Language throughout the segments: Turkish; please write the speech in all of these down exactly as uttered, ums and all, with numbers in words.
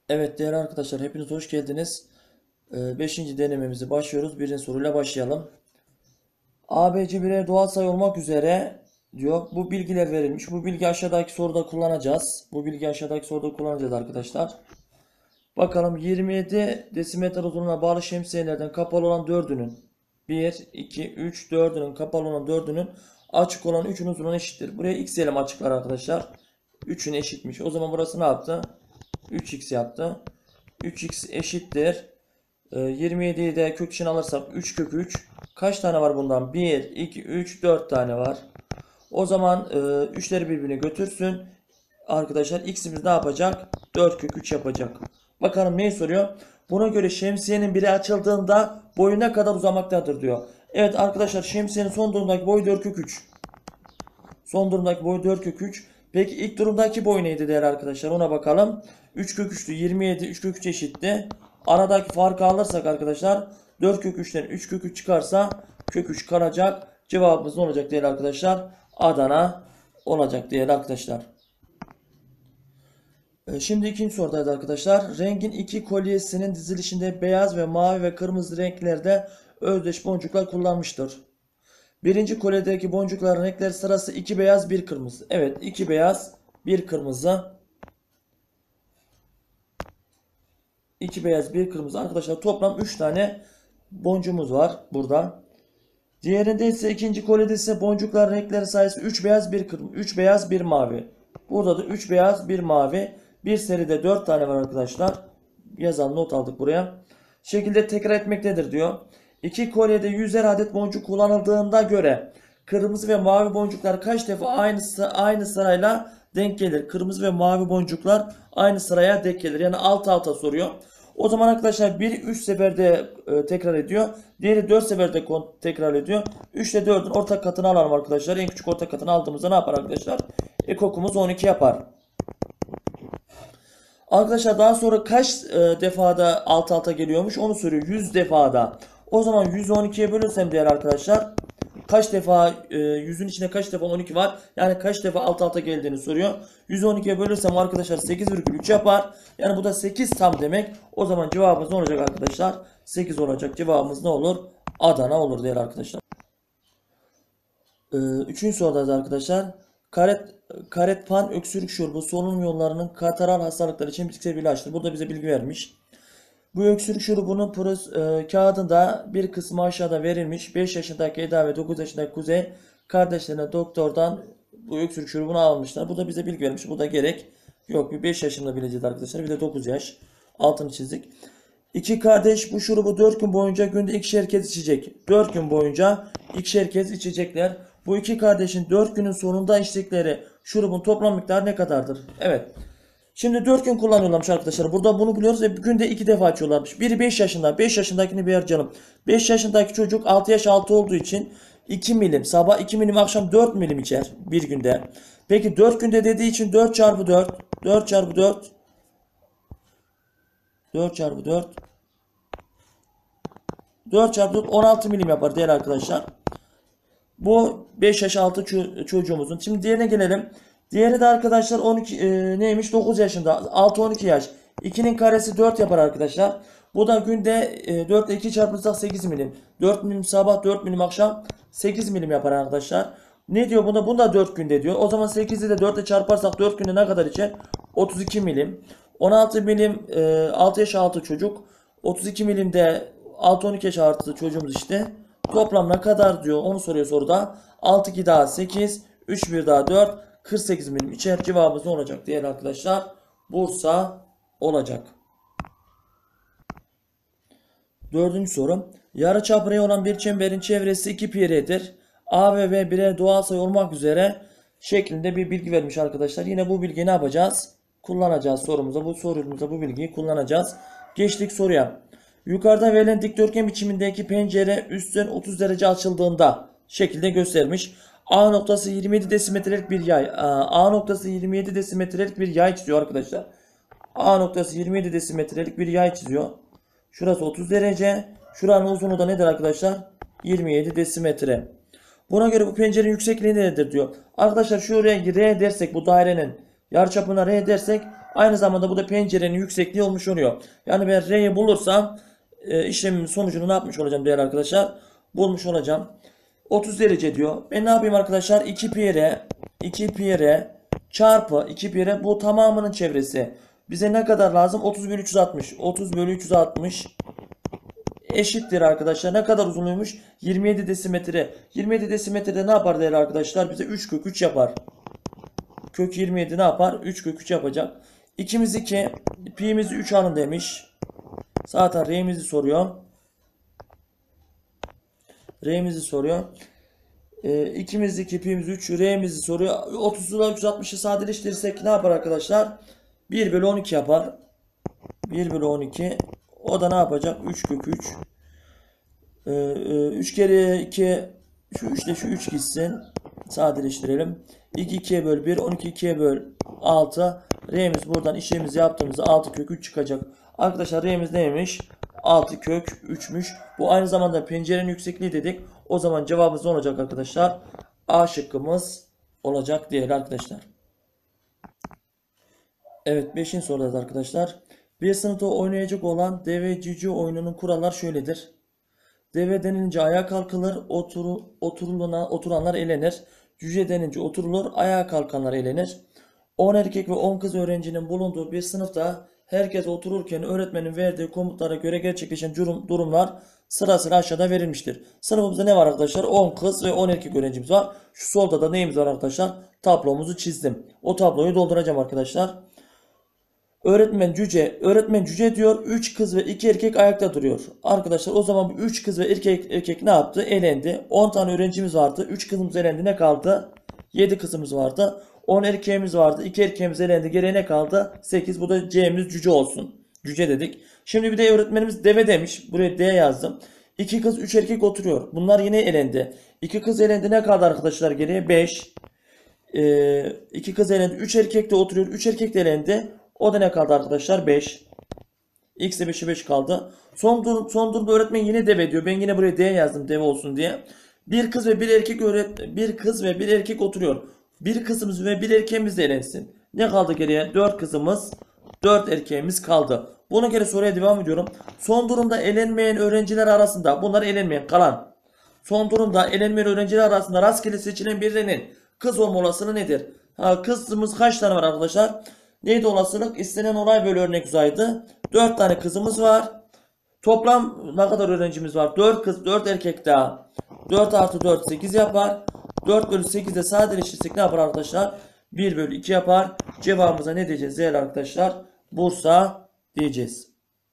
Evet değerli arkadaşlar, hepiniz hoş geldiniz. Ee, beşinci denememizi başlıyoruz. Birinci soruyla başlayalım. A, B, C birer doğal sayı olmak üzere diyor. Bu bilgiler verilmiş. Bu bilgi aşağıdaki soruda kullanacağız. Bu bilgi aşağıdaki soruda kullanacağız arkadaşlar. Bakalım, yirmi yedi desimetre uzunluğuna bağlı şemsiyelerden kapalı olan dördünün bir, iki, üç, dördünün kapalı olan dördünün açık olan üçün uzunluğuna eşittir. Buraya x diyelim, açıklar arkadaşlar. üçün eşitmiş. O zaman burası ne yaptı? üç x yaptı. üç x eşittir. Ee, yirmi yediyi de kök için alırsak üç kök üç. Kaç tane var bundan? bir, iki, üç, dört tane var. O zaman e, üçleri birbirine götürsün. Arkadaşlar x'imiz ne yapacak? dört kök üç yapacak. Bakalım neyi soruyor? Buna göre şemsiyenin biri açıldığında boyu ne kadar uzamaktadır diyor. Evet arkadaşlar, şemsiyenin son durumdaki boyu dört kök üç. Son durumdaki boyu dört kök üç. Peki ilk durumdaki boy neydi değerli arkadaşlar? Ona bakalım. üç kök üçtü. yirmi yedi üç kök üç eşitti. Aradaki farkı alırsak arkadaşlar, dört kök üçten üç kök üç çıkarsa kök üç kalacak. Cevabımız ne olacak değerli arkadaşlar? Adana olacak değerli arkadaşlar. Ee, Şimdi ikinci sorudaydı arkadaşlar. Rengin iki kolyesinin dizilişinde beyaz ve mavi ve kırmızı renklerde özdeş boncuklar kullanmıştır. Birinci kolyedeki boncukların renkleri sırası iki beyaz bir kırmızı. Evet, iki beyaz bir kırmızı. iki beyaz bir kırmızı. Arkadaşlar toplam üç tane boncuğumuz var burada. Diğerinde ise, ikinci kolyede ise boncukların renkleri sayısı üç beyaz bir kırmızı. üç beyaz bir mavi. Burada da üç beyaz bir mavi. Bir seride dört tane var arkadaşlar. Yazalım, not aldık buraya. Şekilde tekrar etmektedir diyor. İki kolyede yüzer adet boncuk kullanıldığında göre kırmızı ve mavi boncuklar kaç defa aynı, aynı sırayla denk gelir? Kırmızı ve mavi boncuklar aynı sıraya denk gelir. Yani alt alta soruyor. O zaman arkadaşlar biri üç seferde e, tekrar ediyor. Diğeri dört seferde tekrar ediyor. üç ile dördün ortak katını alalım arkadaşlar. En küçük ortak katını aldığımızda ne yapar arkadaşlar? Ekokumuz on iki yapar. Arkadaşlar daha sonra kaç e, defada alt alta geliyormuş onu soruyor. yüz defada. O zaman yüzü on ikiye bölürsem değerli arkadaşlar, kaç defa e, yüzün içinde kaç defa on iki var? Yani kaç defa alt alta geldiğini soruyor. yüzü on ikiye bölürsem arkadaşlar sekiz virgül üç yapar. Yani bu da sekiz tam demek. O zaman cevabımız ne olacak arkadaşlar? sekiz olacak. Cevabımız ne olur? Adana olur değerli arkadaşlar. Ee, üçüncü sorudayız arkadaşlar. Karet, karetpan öksürük şurubu solunum yollarının kataral hastalıkları için bitkisel bir ilaçtır. Burada bize bilgi vermiş. Bu öksürük şurubunun pros, e, kağıdında bir kısmı aşağıda verilmiş. beş yaşındaki Eda ve dokuz yaşındaki Kuzey kardeşlerine doktordan bu öksürük şurubunu almışlar. Bu da bize bilgi vermiş. Bu da gerek yok. Bir beş yaşında bileceğiz arkadaşlar. Bir de dokuz yaş. Altını çizdik. İki kardeş bu şurubu dört gün boyunca günde ikişer kez içecek. dört gün boyunca ikişer kez içecekler. Bu iki kardeşin dört günün sonunda içtikleri şurubun toplam miktarı ne kadardır? Evet. Şimdi dört gün kullanıyorlarmış arkadaşlar. Burada bunu biliyoruz ve günde iki defa açıyorlarmış. Biri beş yaşında. beş yaşındakini bir harcayalım. beş yaşındaki çocuk altı yaş altı olduğu için iki milim. Sabah iki milim, akşam dört milim içer bir günde. Peki dört günde dediği için dört çarpı dört. dört çarpı dört. dört çarpı dört. dört çarpı dört on altı milim yapar değerli arkadaşlar. Bu beş yaş altı çocuğumuzun. Şimdi diğerine gelelim. Diğeri de arkadaşlar on iki e, neymiş? dokuz yaşında. altı on iki yaş. ikinin karesi dört yapar arkadaşlar. Bu da günde e, dört ile iki çarpırsak sekiz milim. dört milim sabah, dört milim akşam, sekiz milim yapar arkadaşlar. Ne diyor bunda? Bunda dört günde diyor. O zaman sekizi de dört ile çarparsak dört günde ne kadar içer? otuz iki milim. on altı milim e, altı yaş altı çocuk. otuz iki milim de altı on iki yaş altı çocuğumuz işte. Toplam ne kadar diyor onu soruyor soruda. altı iki daha sekiz. üç bir daha dört. kırk sekiz milim içer. Cevabımız ne olacak değerli arkadaşlar? Bursa olacak. Dördüncü soru. Yarıçapı olan bir çemberin çevresi iki pi r'dir. A ve B birer doğal sayı olmak üzere şeklinde bir bilgi vermiş arkadaşlar. Yine bu bilgiyi ne yapacağız? Kullanacağız sorumuza. Bu sorumuzda bu bilgiyi kullanacağız. Geçtik soruya. Yukarıda verilen dikdörtgen biçimindeki pencere üstten otuz derece açıldığında şekilde göstermiş. A noktası yirmi yedi desimetrelik bir yay. A noktası yirmi yedi desimetrelik bir yay çiziyor arkadaşlar. A noktası yirmi yedi desimetrelik bir yay çiziyor. Şurası otuz derece. Şuranın uzunluğu da nedir arkadaşlar? yirmi yedi desimetre. Buna göre bu pencerenin yüksekliği nedir diyor. Arkadaşlar şuraya R dersek, bu dairenin yarıçapına R dersek Aynı zamanda bu da pencerenin yüksekliği olmuş oluyor. Yani ben R'yi bulursam e, işlemimin sonucunu ne yapmış olacağım değerli arkadaşlar? Bulmuş olacağım. otuz derece diyor. Ben ne yapayım arkadaşlar? iki pi r iki pi r çarpı iki pi r, bu tamamının çevresi. Bize ne kadar lazım? otuz bölü üç yüz altmış. otuz bölü üç yüz altmış eşittir arkadaşlar. Ne kadar uzunluğuymuş? yirmi yedi desimetre. yirmi yedi desimetrede ne yapar değerli arkadaşlar? Bize üç kök üç yapar. Kök yirmi yedi ne yapar? üç kök üç yapacak. ikimiz iki. Pi'mizi üç alın demiş. Zaten R'mizi soruyor. R'mizi soruyor. E, ikimiz iki, pi'miz üç, R'mizi soruyor. otuz'la üç yüz altmış'ı sadeleştirirsek ne yapar arkadaşlar? bir bölü on iki yapar. bir bölü on iki. O da ne yapacak? üç kök üç. Ee, üç kere iki, şu üç ile şu üç gitsin. Sadeleştirelim. iki ikiye böl bir, on iki ikiye böl altı. R'miz buradan işlemimizi yaptığımızda altı kök üç çıkacak. Arkadaşlar R'miz neymiş? altı kök üç'müş. Bu aynı zamanda pencerenin yüksekliği dedik. O zaman cevabımız ne olacak arkadaşlar? A şıkkımız olacak değerli arkadaşlar. Evet, beşinci soruda arkadaşlar. Bir sınıfta oynayacak olan deve cüce oyununun kuralları şöyledir. Deve denilince ayağa kalkılır, otur, oturuluna, oturanlar elenir. Cüce denince oturulur, ayağa kalkanlar elenir. on erkek ve on kız öğrencinin bulunduğu bir sınıfta herkes otururken öğretmenin verdiği komutlara göre gerçekleşen durum, durumlar sırasıyla aşağıda verilmiştir. Sınıfımızda ne var arkadaşlar? on kız ve on erkek öğrencimiz var. Şu solda da neyimiz var arkadaşlar? Tablomuzu çizdim. O tabloyu dolduracağım arkadaşlar. Öğretmen cüce, öğretmen cüce diyor. üç kız ve iki erkek ayakta duruyor. Arkadaşlar o zaman bu üç kız ve erkek erkek ne yaptı? Elendi. on tane öğrencimiz vardı. üç kızımız elendi. Ne kaldı? yedi kızımız vardı. on erkeğimiz vardı. iki erkeğimiz elendi. Geriye ne kaldı? sekiz. Bu da C'miz cüce olsun. Cüce dedik. Şimdi bir de öğretmenimiz deve demiş. Buraya D yazdım. iki kız üç erkek oturuyor. Bunlar yine elendi. iki kız elendi. Ne kaldı arkadaşlar geriye? beş. Ee, iki kız elendi. üç erkek de oturuyor. üç erkek de elendi. O da ne kaldı arkadaşlar? beş. X'e beşe beş kaldı. Son, durum, son durumda öğretmen yine deve diyor. Ben yine buraya D yazdım deve olsun diye. Bir kız ve bir erkek öğret bir kız ve bir erkek oturuyor. Bir kızımız ve bir erkeğimiz de elensin. Ne kaldı geriye? dört kızımız, dört erkeğimiz kaldı. Buna göre soruya devam ediyorum. Son durumda elenmeyen öğrenciler arasında, bunlar elenmeyen kalan. Son durumda elenmeyen öğrenciler arasında rastgele seçilen birinin kız olma olasılığı nedir? Ha, kızımız kaç tane var arkadaşlar? Neydi olasılık? İstenen olay bölü örnek uzaydı. dört tane kızımız var. Toplam ne kadar öğrencimiz var? dört kız, dört erkek daha. dört artı dört sekiz yapar. dört bölü sekizde sadeleştirsek ne yapar arkadaşlar? bir bölü iki yapar. Cevabımıza ne diyeceğiz değerli arkadaşlar? Bursa diyeceğiz.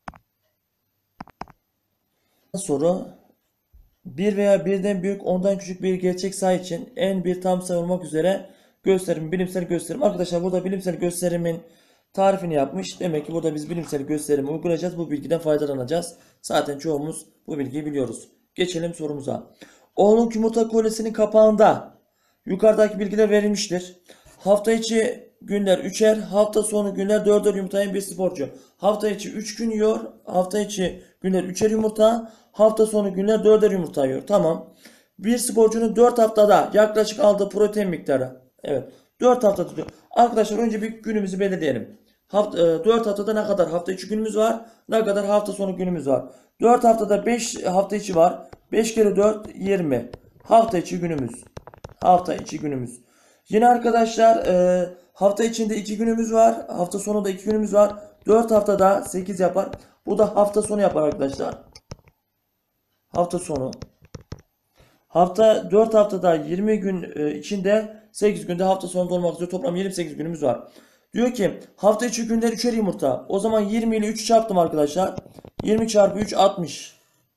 Soru. bir veya birden büyük ondan küçük bir gerçek sayı için en bir tam sayı olmak üzere gösterim, bilimsel gösterim. Arkadaşlar burada bilimsel gösterimin tarifini yapmış. Demek ki burada biz bilimsel gösterimi uygulayacağız. Bu bilgiden faydalanacağız. Zaten çoğumuz bu bilgiyi biliyoruz. Geçelim sorumuza. Oğluk yumurta kolyesinin kapağında yukarıdaki bilgiler verilmiştir. Hafta içi günler üçer, hafta sonu günler dörder yumurta yiyen bir sporcu. Hafta içi üç gün yiyor, hafta içi günler üçer yumurta, hafta sonu günler dörder yumurta yiyor. Tamam. Bir sporcunun dört haftada yaklaşık aldığı protein miktarı. Evet. dört hafta tutuyor. Arkadaşlar önce bir günümüzü belirleyelim. Hafta, dört haftada ne kadar hafta içi günümüz var? Ne kadar hafta sonu günümüz var? dört haftada beş hafta içi var. beş kere dört yirmi. Hafta içi günümüz. Hafta içi günümüz. Yine arkadaşlar e, hafta içinde iki günümüz var. Hafta sonu da iki günümüz var. dört haftada sekiz yapar. Bu da hafta sonu yapar arkadaşlar. Hafta sonu. Hafta dört haftada yirmi gün e, içinde sekiz günde hafta sonunda olmak üzere toplam yirmi sekiz günümüz var. Diyor ki hafta içi günler üçer yumurta. O zaman yirmi ile üçü çarptım arkadaşlar. yirmi çarpı üç altmış.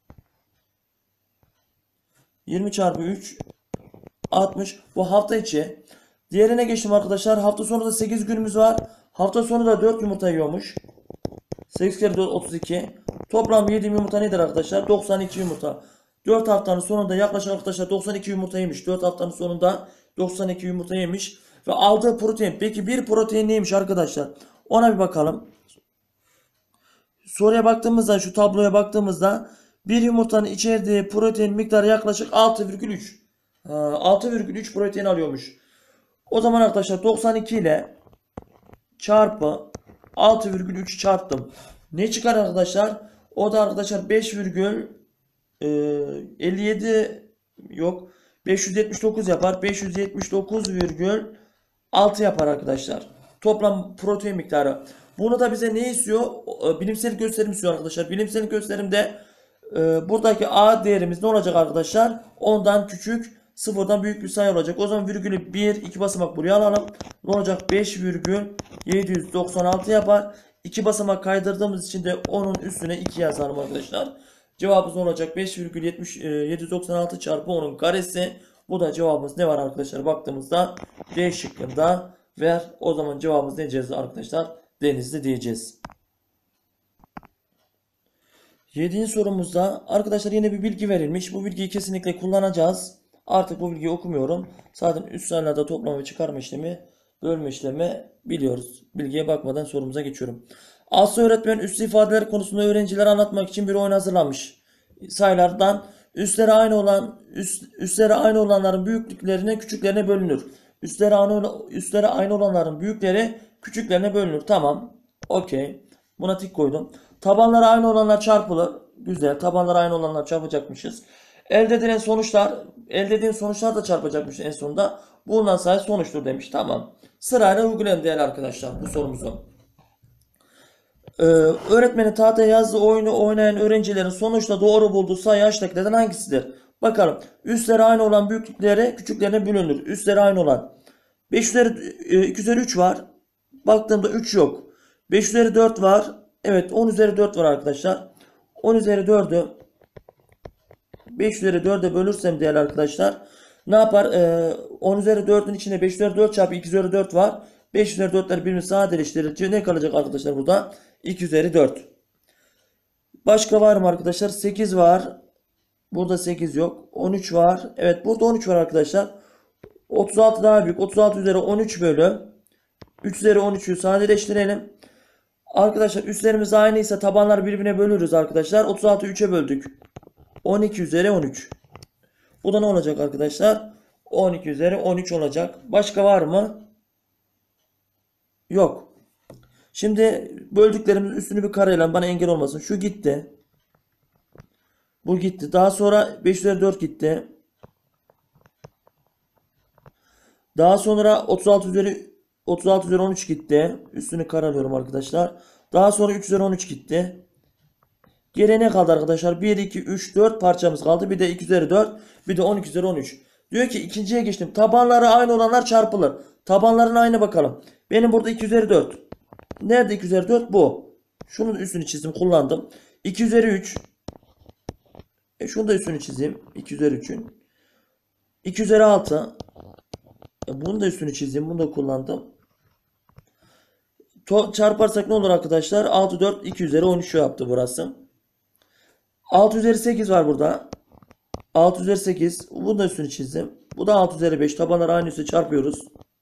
yirmi çarpı üç altmış. Bu hafta içi. Diğerine geçtim arkadaşlar. Hafta sonu da sekiz günümüz var. Hafta sonu da dört yumurta yiyormuş. sekiz kere dört otuz iki. Toplam yediğim yumurta nedir arkadaşlar? doksan iki yumurta. dört haftanın sonunda yaklaşık arkadaşlar doksan iki yumurta yemiş. dört haftanın sonunda doksan iki yumurta yemiş. Ve aldığı protein. Peki bir protein neymiş arkadaşlar? Ona bir bakalım. Soruya baktığımızda, şu tabloya baktığımızda bir yumurtanın içerdiği protein miktarı yaklaşık altı virgül üç. altı virgül üç protein alıyormuş. O zaman arkadaşlar doksan iki ile çarpı altı virgül üçü çarptım. Ne çıkar arkadaşlar? O da arkadaşlar beş virgül elli yedi yok. beş yüz yetmiş dokuz yapar. beş yüz yetmiş dokuz virgül altı yapar arkadaşlar. Toplam protein miktarı. Bunu da bize ne istiyor? Bilimsel gösterim istiyor arkadaşlar. Bilimsel gösterimde e, buradaki A değerimiz ne olacak arkadaşlar? ondan küçük, sıfırdan büyük bir sayı olacak. O zaman virgülü bir, iki basamak buraya alalım. Ne olacak? beş virgül yedi yüz doksan altı yapar. iki basamak kaydırdığımız için de onun üstüne iki yazalım arkadaşlar. Cevabımız ne olacak? beş virgül yedi yüz doksan altı çarpı onun karesi. Bu da cevabımız ne var arkadaşlar? Baktığımızda D şıkkında ver. O zaman cevabımız ne diyeceğiz arkadaşlar? Denizli diyeceğiz. Yedinci sorumuzda arkadaşlar yine bir bilgi verilmiş. Bu bilgiyi kesinlikle kullanacağız. Artık bu bilgiyi okumuyorum. Zaten üst sayılarda toplama ve çıkarma işlemi, bölme işlemi biliyoruz. Bilgiye bakmadan sorumuza geçiyorum. Aslı öğretmen üslü ifadeler konusunda öğrencilere anlatmak için bir oyun hazırlamış. Sayılardan üstleri aynı olan üst, üstleri aynı olanların büyüklüklerine küçüklerine bölünür. Üstleri aynı üstleri aynı olanların büyükleri küçüklerine bölünür. Tamam. Okey. Buna tik koydum. Tabanları aynı olanlar çarpılır. Güzel. Tabanları aynı olanlar çarpacakmışız. Elde edilen sonuçlar, elde edilen sonuçlar da çarpacakmış en sonunda. Bulunan sayı sonuçtur demiş. Tamam. Sırayla uygulayalım değerli arkadaşlar bu sorumuzu. Ee, öğretmenin tahtaya yazdığı oyunu oynayan öğrencilerin sonuçta doğru bulduğu sayı aşağıdakilerden hangisidir? Bakalım. Üstleri aynı olan büyüklüklere küçüklerine bölünür. Üstleri aynı olan. beş üzeri iki üzeri üç var. Baktığımda üç yok. beş üzeri dört var. Evet, on üzeri dört var arkadaşlar. on üzeri dördü beş üzeri dörde bölürsem değerli arkadaşlar ne yapar? Ee, on üzeri dördün içinde beş üzeri dört çarpı iki üzeri dört var. beş üzeri dörtler birbirini sadeleştirince ne kalacak arkadaşlar burada? iki üzeri dört. Başka var mı arkadaşlar? sekiz var. Burada sekiz yok. on üç var. Evet, burada on üç var arkadaşlar. otuz altı daha büyük. otuz altı üzeri on üç bölü üç üzeri on üçü sadeleştirelim. Arkadaşlar üstlerimiz aynıysa tabanlar birbirine bölürüz arkadaşlar. otuz altıyı üçe böldük. on iki üzeri on üç. Bu da ne olacak arkadaşlar? on iki üzeri on üç olacak. Başka var mı? Yok. Şimdi böldüklerimizin üstünü bir kareyle bana engel olmasın. Şu gitti. Bu gitti. Daha sonra beş üzeri dört gitti. Daha sonra otuz altı üzeri otuz altı üzeri on üç gitti. Üstünü karalıyorum arkadaşlar. Daha sonra üç üzeri on üç gitti. Geriye ne kaldı arkadaşlar? bir, iki, üç, dört parçamız kaldı. Bir de iki üzeri dört. Bir de on iki üzeri on üç. Diyor ki ikinciye geçtim. Tabanları aynı olanlar çarpılır. Tabanların aynı bakalım. Benim burada iki üzeri dört. Nerede iki üzeri dört? Bu. Şunun üstünü çizdim. Kullandım. iki üzeri üç. E şunu da üstünü çizeyim. iki üzeri üçün. iki üzeri altı. E bunu da üstünü çizeyim. Bunu da kullandım. To çarparsak ne olur arkadaşlar? altı, dört, iki üzeri on üç yaptı burası. altı üzeri sekiz var burada. altı üzeri sekiz. Bunu da üstünü çizdim. Bu da altı üzeri beş. Tabanları aynı üstü çarpıyoruz.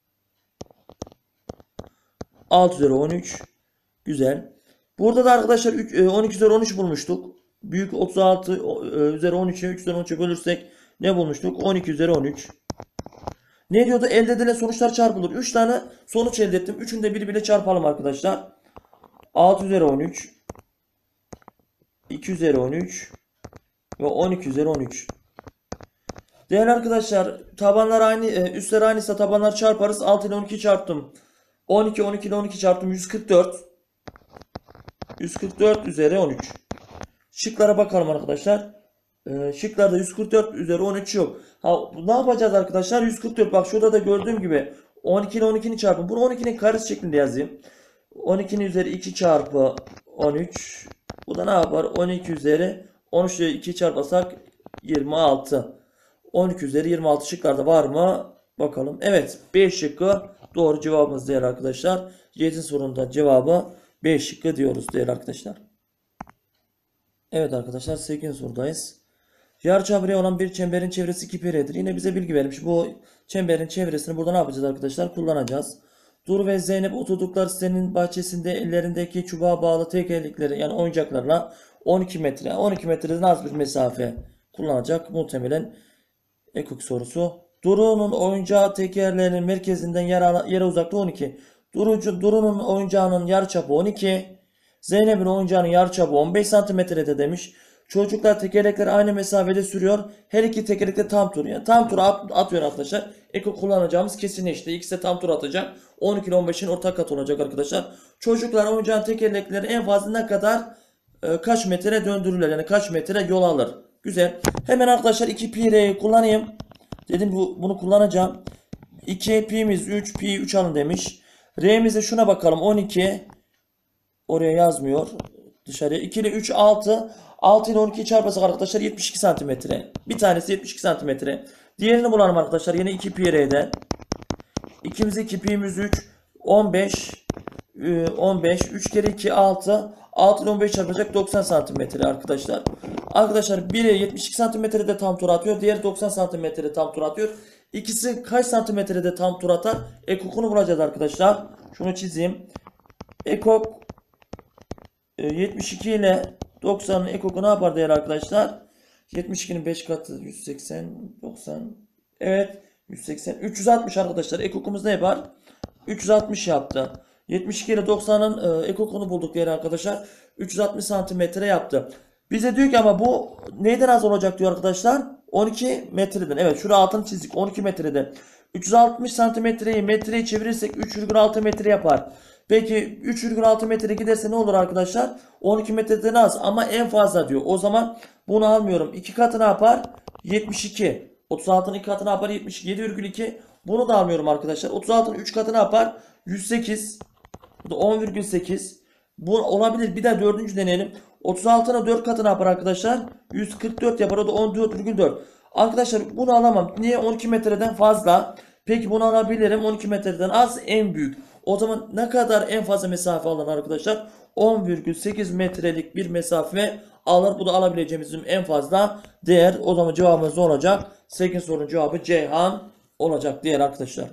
altı üzeri on üç. Güzel. Burada da arkadaşlar on iki üzeri on üç bulmuştuk. Büyük otuz altı üzeri on üç'e üç üzeri on üç'e bölürsek ne bulmuştuk? on iki üzeri on üç. Ne diyordu? Elde edilen sonuçlar çarpılır. üç tane sonuç elde ettim. üçünü de birbiriyle çarpalım arkadaşlar. altı üzeri on üç. iki üzeri on üç. Ve on iki üzeri on üç. Değerli arkadaşlar, tabanlar aynı, üstler aynıysa tabanlar çarparız. altı ile on iki çarptım. on iki, on iki ile on iki çarptım. yüz kırk dört. yüz kırk dört üzeri on üç. Şıklara bakalım arkadaşlar. Ee, şıklarda yüz kırk dört üzeri on üç yok. Ha, ne yapacağız arkadaşlar? yüz kırk dört. Bak şurada da gördüğüm gibi on iki ile on ikinin çarpımı. Bunu on ikinin karesi şeklinde yazayım. on ikinin üzeri iki çarpı on üç. Bu da ne yapar? on iki üzeri on üç ile iki çarparsak yirmi altı. on iki üzeri yirmi altı şıklarda var mı? Bakalım. Evet. B şıkkı doğru cevabımız değerli arkadaşlar. yedinci sorunun da cevabı B şıkkı diyoruz değerli arkadaşlar. Evet arkadaşlar, sekizinci sorudayız. Yarıçapı olan bir çemberin çevresi iki pi'dir. Yine bize bilgi vermiş. Bu çemberin çevresini burada ne yapacağız arkadaşlar? Kullanacağız. Dur ve Zeynep oturdukları sitenin bahçesinde ellerindeki çubuğa bağlı tekerlekleri yani oyuncaklarla on iki metre. on iki metreden az bir mesafe kullanacak. Muhtemelen ekok sorusu. Duru'nun oyuncağı tekerlerinin merkezinden yere, yere uzaklığı on iki. Durucu, Duru'nun oyuncağının yarıçapı on iki. Zeynep'in oyuncağının yarıçapı on beş santimetrede demiş. Çocuklar tekerlekleri aynı mesafede sürüyor. Her iki tekerlek de tam tur. Yani tam tur at, atıyor arkadaşlar. Eko kullanacağımız kesinleşti. İkisi de tam tur atacak. on iki ile on beşin ortak katı olacak arkadaşlar. Çocuklar oyuncağın tekerlekleri en fazla ne kadar e, kaç metre döndürürler? Yani kaç metre yol alır? Güzel. Hemen arkadaşlar iki pi r'yi kullanayım. Dedim bu, bunu kullanacağım. iki pi'miz üç, pi üç alın demiş. R'mize şuna bakalım. on iki. Oraya yazmıyor. Dışarıya. iki ile üç altı. altı ile on ikiyi çarparsak arkadaşlar yetmiş iki santimetre. Bir tanesi yetmiş iki santimetre. Diğerini bulalım arkadaşlar. Yine iki pi r'den. ikimiz iki, pi'miz üç. on beş. on beş. üç kere iki altı. altı ile on beş çarpacak doksan santimetre arkadaşlar. Arkadaşlar biri yetmiş iki santimetrede tam tur atıyor. Diğeri doksan santimetrede tam tur atıyor. İkisi kaç santimetrede tam tur atar? Ekokunu bulacağız arkadaşlar. Şunu çizeyim. Ekok yetmiş iki ile doksanın ekoku ne yapar değerli arkadaşlar? yetmiş ikinin beş katı yüz seksen, doksan. Evet, yüz seksen. üç yüz altmış arkadaşlar. Ekokumuz ne yapar? üç yüz altmış yaptı. yetmiş iki ile doksanın e, ekokunu bulduk değerli arkadaşlar. üç yüz altmış santimetre yaptı. Bize diyor ki ama bu neyden az olacak diyor arkadaşlar? on iki metreden. Evet, şurada altını çizdik. on iki metreden. üç yüz altmış santimetreyi metreye çevirirsek üç virgül altı metre yapar. Peki üç virgül altı metre giderse ne olur arkadaşlar? on iki metreden az ama en fazla diyor. O zaman bunu almıyorum. iki katı ne yapar? yetmiş iki. otuz altının iki katı ne yapar? yetmiş iki. yedi virgül iki. Bunu da almıyorum arkadaşlar. otuz altının üç katı ne yapar? yüz sekiz. Bu da on virgül sekiz. Bu olabilir. Bir de dördüncü deneyelim. otuz altının dört katı ne yapar arkadaşlar? yüz kırk dört yapar. O da on dört virgül dört. Arkadaşlar bunu alamam. Niye? on iki metreden fazla. Peki bunu alabilirim. on iki metreden az, en büyük. O zaman ne kadar en fazla mesafe alın arkadaşlar? on virgül sekiz metrelik bir mesafe alır. Bu da alabileceğimizin en fazla değer. O zaman cevabımız ne olacak? sekiz sorunun cevabı Ceyhan olacak diğer arkadaşlar.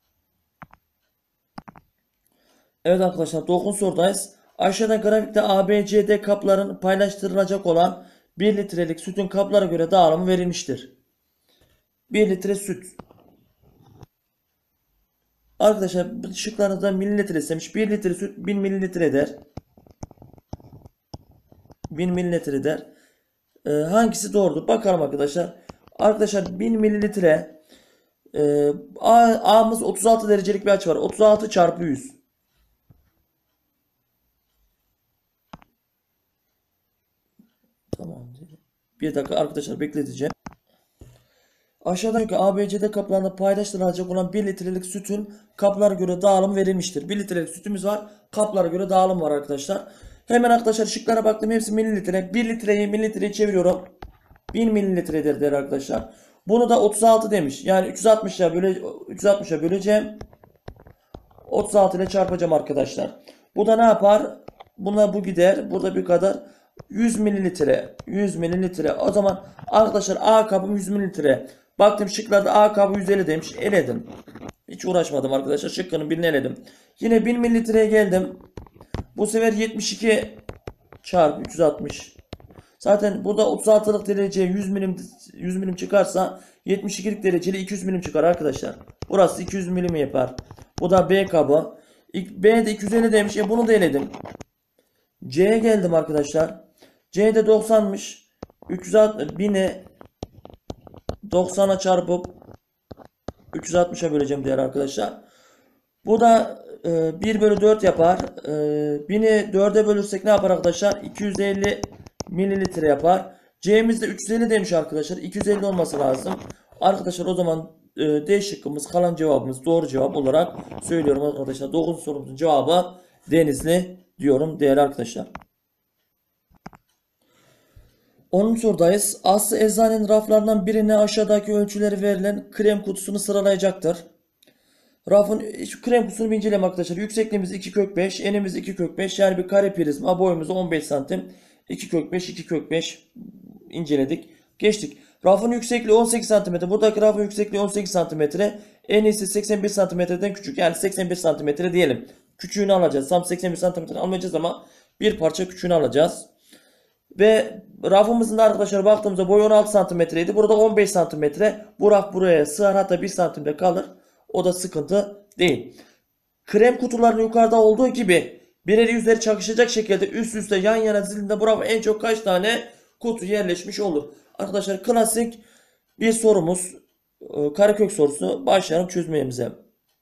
Evet arkadaşlar, dokuzuncu sorudayız. Aşağıda grafikte A, B, C, D kapların paylaştırılacak olan bir litrelik sütün kaplara göre dağılımı verilmiştir. bir litre süt. Arkadaşlar şıklarınızda mililitre istemiş. bir litre süt bin mililitre eder. bin mililitre eder. Ee, hangisi doğrudur? Bakalım arkadaşlar. Arkadaşlar bin mililitre e, A, A'mız otuz altı derecelik bir açı var. otuz altı çarpı yüz. Tamam. Bir dakika arkadaşlar, bekleteceğim. Aşağıdaki A B C D kaplarında paylaştırılacak olan bir litrelik sütün kaplara göre dağılım verilmiştir. bir litrelik sütümüz var. Kaplara göre dağılım var arkadaşlar. Hemen arkadaşlar şıklara baktım. Hepsi mililitre. bir litreyi mililitreye çeviriyorum. bin mililitredir der arkadaşlar. Bunu da otuz altı demiş. Yani üç yüz altmışa böle üç yüz altmışa böleceğim. otuz altı ile çarpacağım arkadaşlar. Bu da ne yapar? Buna bu gider. Burada bir kadar. yüz mililitre. yüz mililitre. O zaman arkadaşlar A kabım yüz mililitre. Baktım şıklarda A kabı yüz elli demiş. Eledim. Hiç uğraşmadım arkadaşlar. Şıkkının birini eledim. Yine bin mililitreye geldim. Bu sefer yetmiş iki çarpı üç yüz altmış. Zaten burada otuz altılık derece yüz milim yüz milim çıkarsa yetmiş ikilik dereceli iki yüz milim çıkar arkadaşlar. Burası iki yüz milim yapar. Bu da B kabı. B'de iki yüz elli demiş. E bunu da eledim. C'ye geldim arkadaşlar. C'de doksanmış. üç yüz altmış bini doksana çarpıp üç yüz altmışa böleceğim diğer arkadaşlar. Bu da e, bir bölü dört yapar. E, bini dörde bölürsek ne yapar arkadaşlar? iki yüz elli mililitre yapar. C'miz de üç yüz elli demiş arkadaşlar. iki yüz elli olması lazım. Arkadaşlar o zaman e, D şıkkımız, kalan cevabımız doğru cevap olarak söylüyorum arkadaşlar. dokuzuncu sorumuzun cevabı Denizli diyorum değerli arkadaşlar. onuncu sorudayız. Aslı eczanenin raflarından birine aşağıdaki ölçüleri verilen krem kutusunu sıralayacaktır. Rafın şu krem kutusunu bir inceleyelim arkadaşlar. Yüksekliğimiz iki kök beş, enimiz iki kök beş, yani bir kare prizma, boyumuz on beş santim. iki kök beş, iki kök beş inceledik. Geçtik. Rafın yüksekliği on sekiz santimetre. Buradaki rafın yüksekliği on sekiz santimetre. En iyisi seksen bir santimetreden küçük. Yani seksen bir santimetre diyelim. Küçüğünü alacağız. Tam seksen bir santimetre almayacağız ama bir parça küçüğünü alacağız. Ve rafımızın da arkadaşlar baktığımızda boyu on altı santimetreydi. Burada on beş santimetre. Bu raf buraya sığar, hatta bir santimde kalır. O da sıkıntı değil. Krem kutularının yukarıda olduğu gibi birer yüzleri çakışacak şekilde üst üste yan yana dizildiğinde buraya en çok kaç tane kutu yerleşmiş olur? Arkadaşlar klasik bir sorumuz. E, karekök sorusu. Başlayalım çözmemize.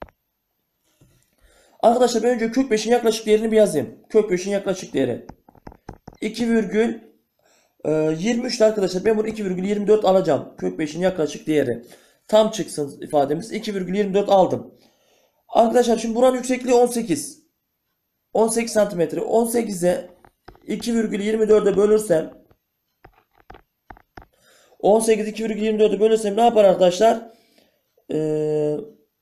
Arkadaşlar ben önce kök beşin yaklaşık değerini bir yazayım. Kök beşin yaklaşık değeri iki virgül yirmi üç'te arkadaşlar ben bunu iki virgül yirmi dört alacağım. Kök beşin yaklaşık değeri. Tam çıksın ifademiz. iki virgül yirmi dört aldım. Arkadaşlar şimdi buranın yüksekliği on sekiz. on sekiz santimetre. on sekize iki virgül yirmi dört'e bölürsem on sekiz iki virgül yirmi dört'e bölürsem ne yapar arkadaşlar? Ee,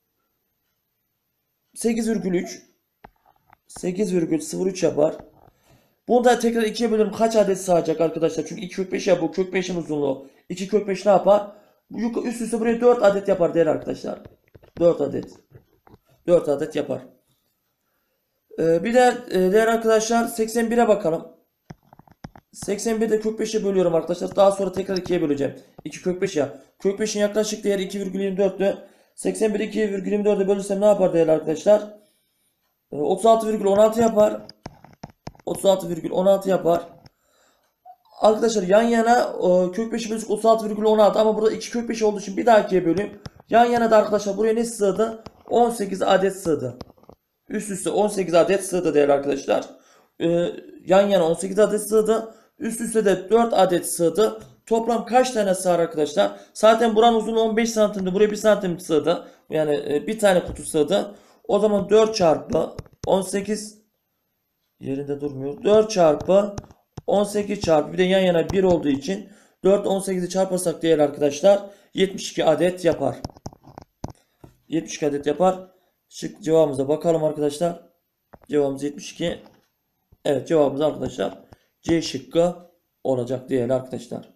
sekiz virgül üç sekiz virgül sıfır üç yapar. Bunu da tekrar ikiye bölüyorum. Kaç adet sığacak arkadaşlar? Çünkü iki kök beş ya bu kök beşin uzunluğu. iki kök beş ne yapar? Üst üste buraya dört adet yapar değerli arkadaşlar. dört adet. dört adet yapar. Ee, bir de e, değerli arkadaşlar seksen bir'e bakalım. seksen bir'de kök beş'e bölüyorum arkadaşlar. Daha sonra tekrar ikiye böleceğim. iki kök beş ya. Kök beşin yaklaşık değeri iki virgül yirmi dört'tü. seksen bir'i iki virgül yirmi dört'e bölürsem ne yapar değerli arkadaşlar? Ee, otuz altı virgül on altı yapar. otuz altı virgül on altı yapar. Arkadaşlar yan yana e, kök beşi bölüsük otuz altı virgül on altı ama burada iki kök beş olduğu için bir daha ikiye böleyim. Yan yana da arkadaşlar buraya ne sığdı? on sekiz adet sığdı. Üst üste on sekiz adet sığdı değerli arkadaşlar. Ee, yan yana on sekiz adet sığdı. Üst üste de dört adet sığdı. Toplam kaç tane sığar arkadaşlar? Zaten buranın uzunluğu on beş santimdi. Buraya bir santim sığdı. Yani e, bir tane kutu sığdı. O zaman dört çarpı on sekiz yerinde durmuyor. dört çarpı on sekiz çarpı bir de yan yana bir olduğu için dört on sekiz'i çarparsak değerli arkadaşlar yetmiş iki adet yapar. yetmiş iki adet yapar. Şık cevabımıza bakalım arkadaşlar. Cevabımız yetmiş iki. Evet cevabımız arkadaşlar C şıkkı olacak değerli arkadaşlar.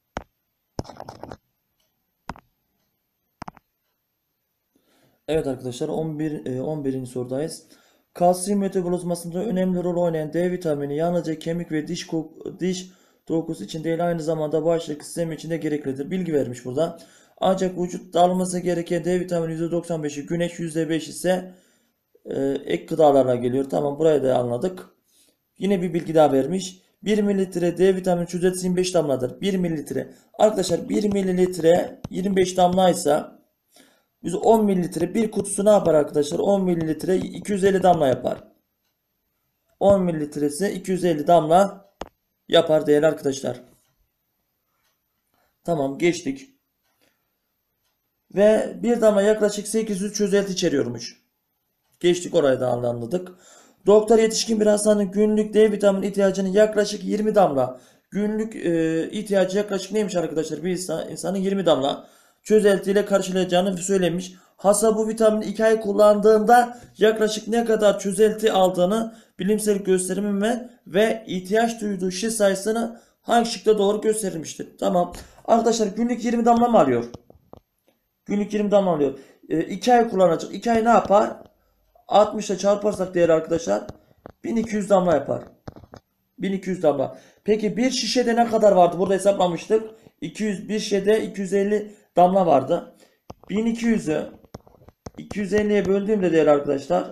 Evet arkadaşlar on bir on birinci sorudayız. Kalsiyum metabolizmasında önemli rol oynayan D vitamini yalnızca kemik ve diş diş dokusu için değil aynı zamanda bağışıklık sistemi için de gereklidir. Bilgi vermiş burada. Ancak vücutta alınması gereken D vitamini yüzde doksan beş'i güneş yüzde beş ise e, ek gıdalarla geliyor. Tamam burayı da anladık. Yine bir bilgi daha vermiş. bir mililitre D vitamini çözeltisi yirmi beş damladır. bir mililitre. Arkadaşlar bir mililitre yirmi beş damlaysa biz on mililitre bir kutusu ne yapar arkadaşlar? on mililitre iki yüz elli damla yapar. on mililitresi iki yüz elli damla yapar değerli arkadaşlar. Tamam geçtik. Ve bir damla yaklaşık sekiz yüz çözelti içeriyormuş. Geçtik orayı da anladık. Doktor yetişkin bir hastanın günlük D vitamini ihtiyacının yaklaşık yirmi damla. Günlük e, ihtiyacı yaklaşık neymiş arkadaşlar? Bir insan, insanın yirmi damla çözeltiyle karşılayacağını söylemiş. Hasta bu vitamini iki ay kullandığında yaklaşık ne kadar çözelti aldığını bilimsel gösterimi ve, ve ihtiyaç duyduğu şişe sayısını hangi şıkta doğru gösterilmiştir. Tamam. Arkadaşlar günlük yirmi damla mı alıyor? Günlük yirmi damla alıyor. E, iki ay kullanacak. iki ay ne yapar? altmış ile çarparsak değerli arkadaşlar bin iki yüz damla yapar. bin iki yüz damla. Peki bir şişede ne kadar vardı? Burada hesaplamıştık. iki yüz bir şişede iki yüz elli damla vardı. bin iki yüz'ü iki yüz elli'ye böldüğümde değerli arkadaşlar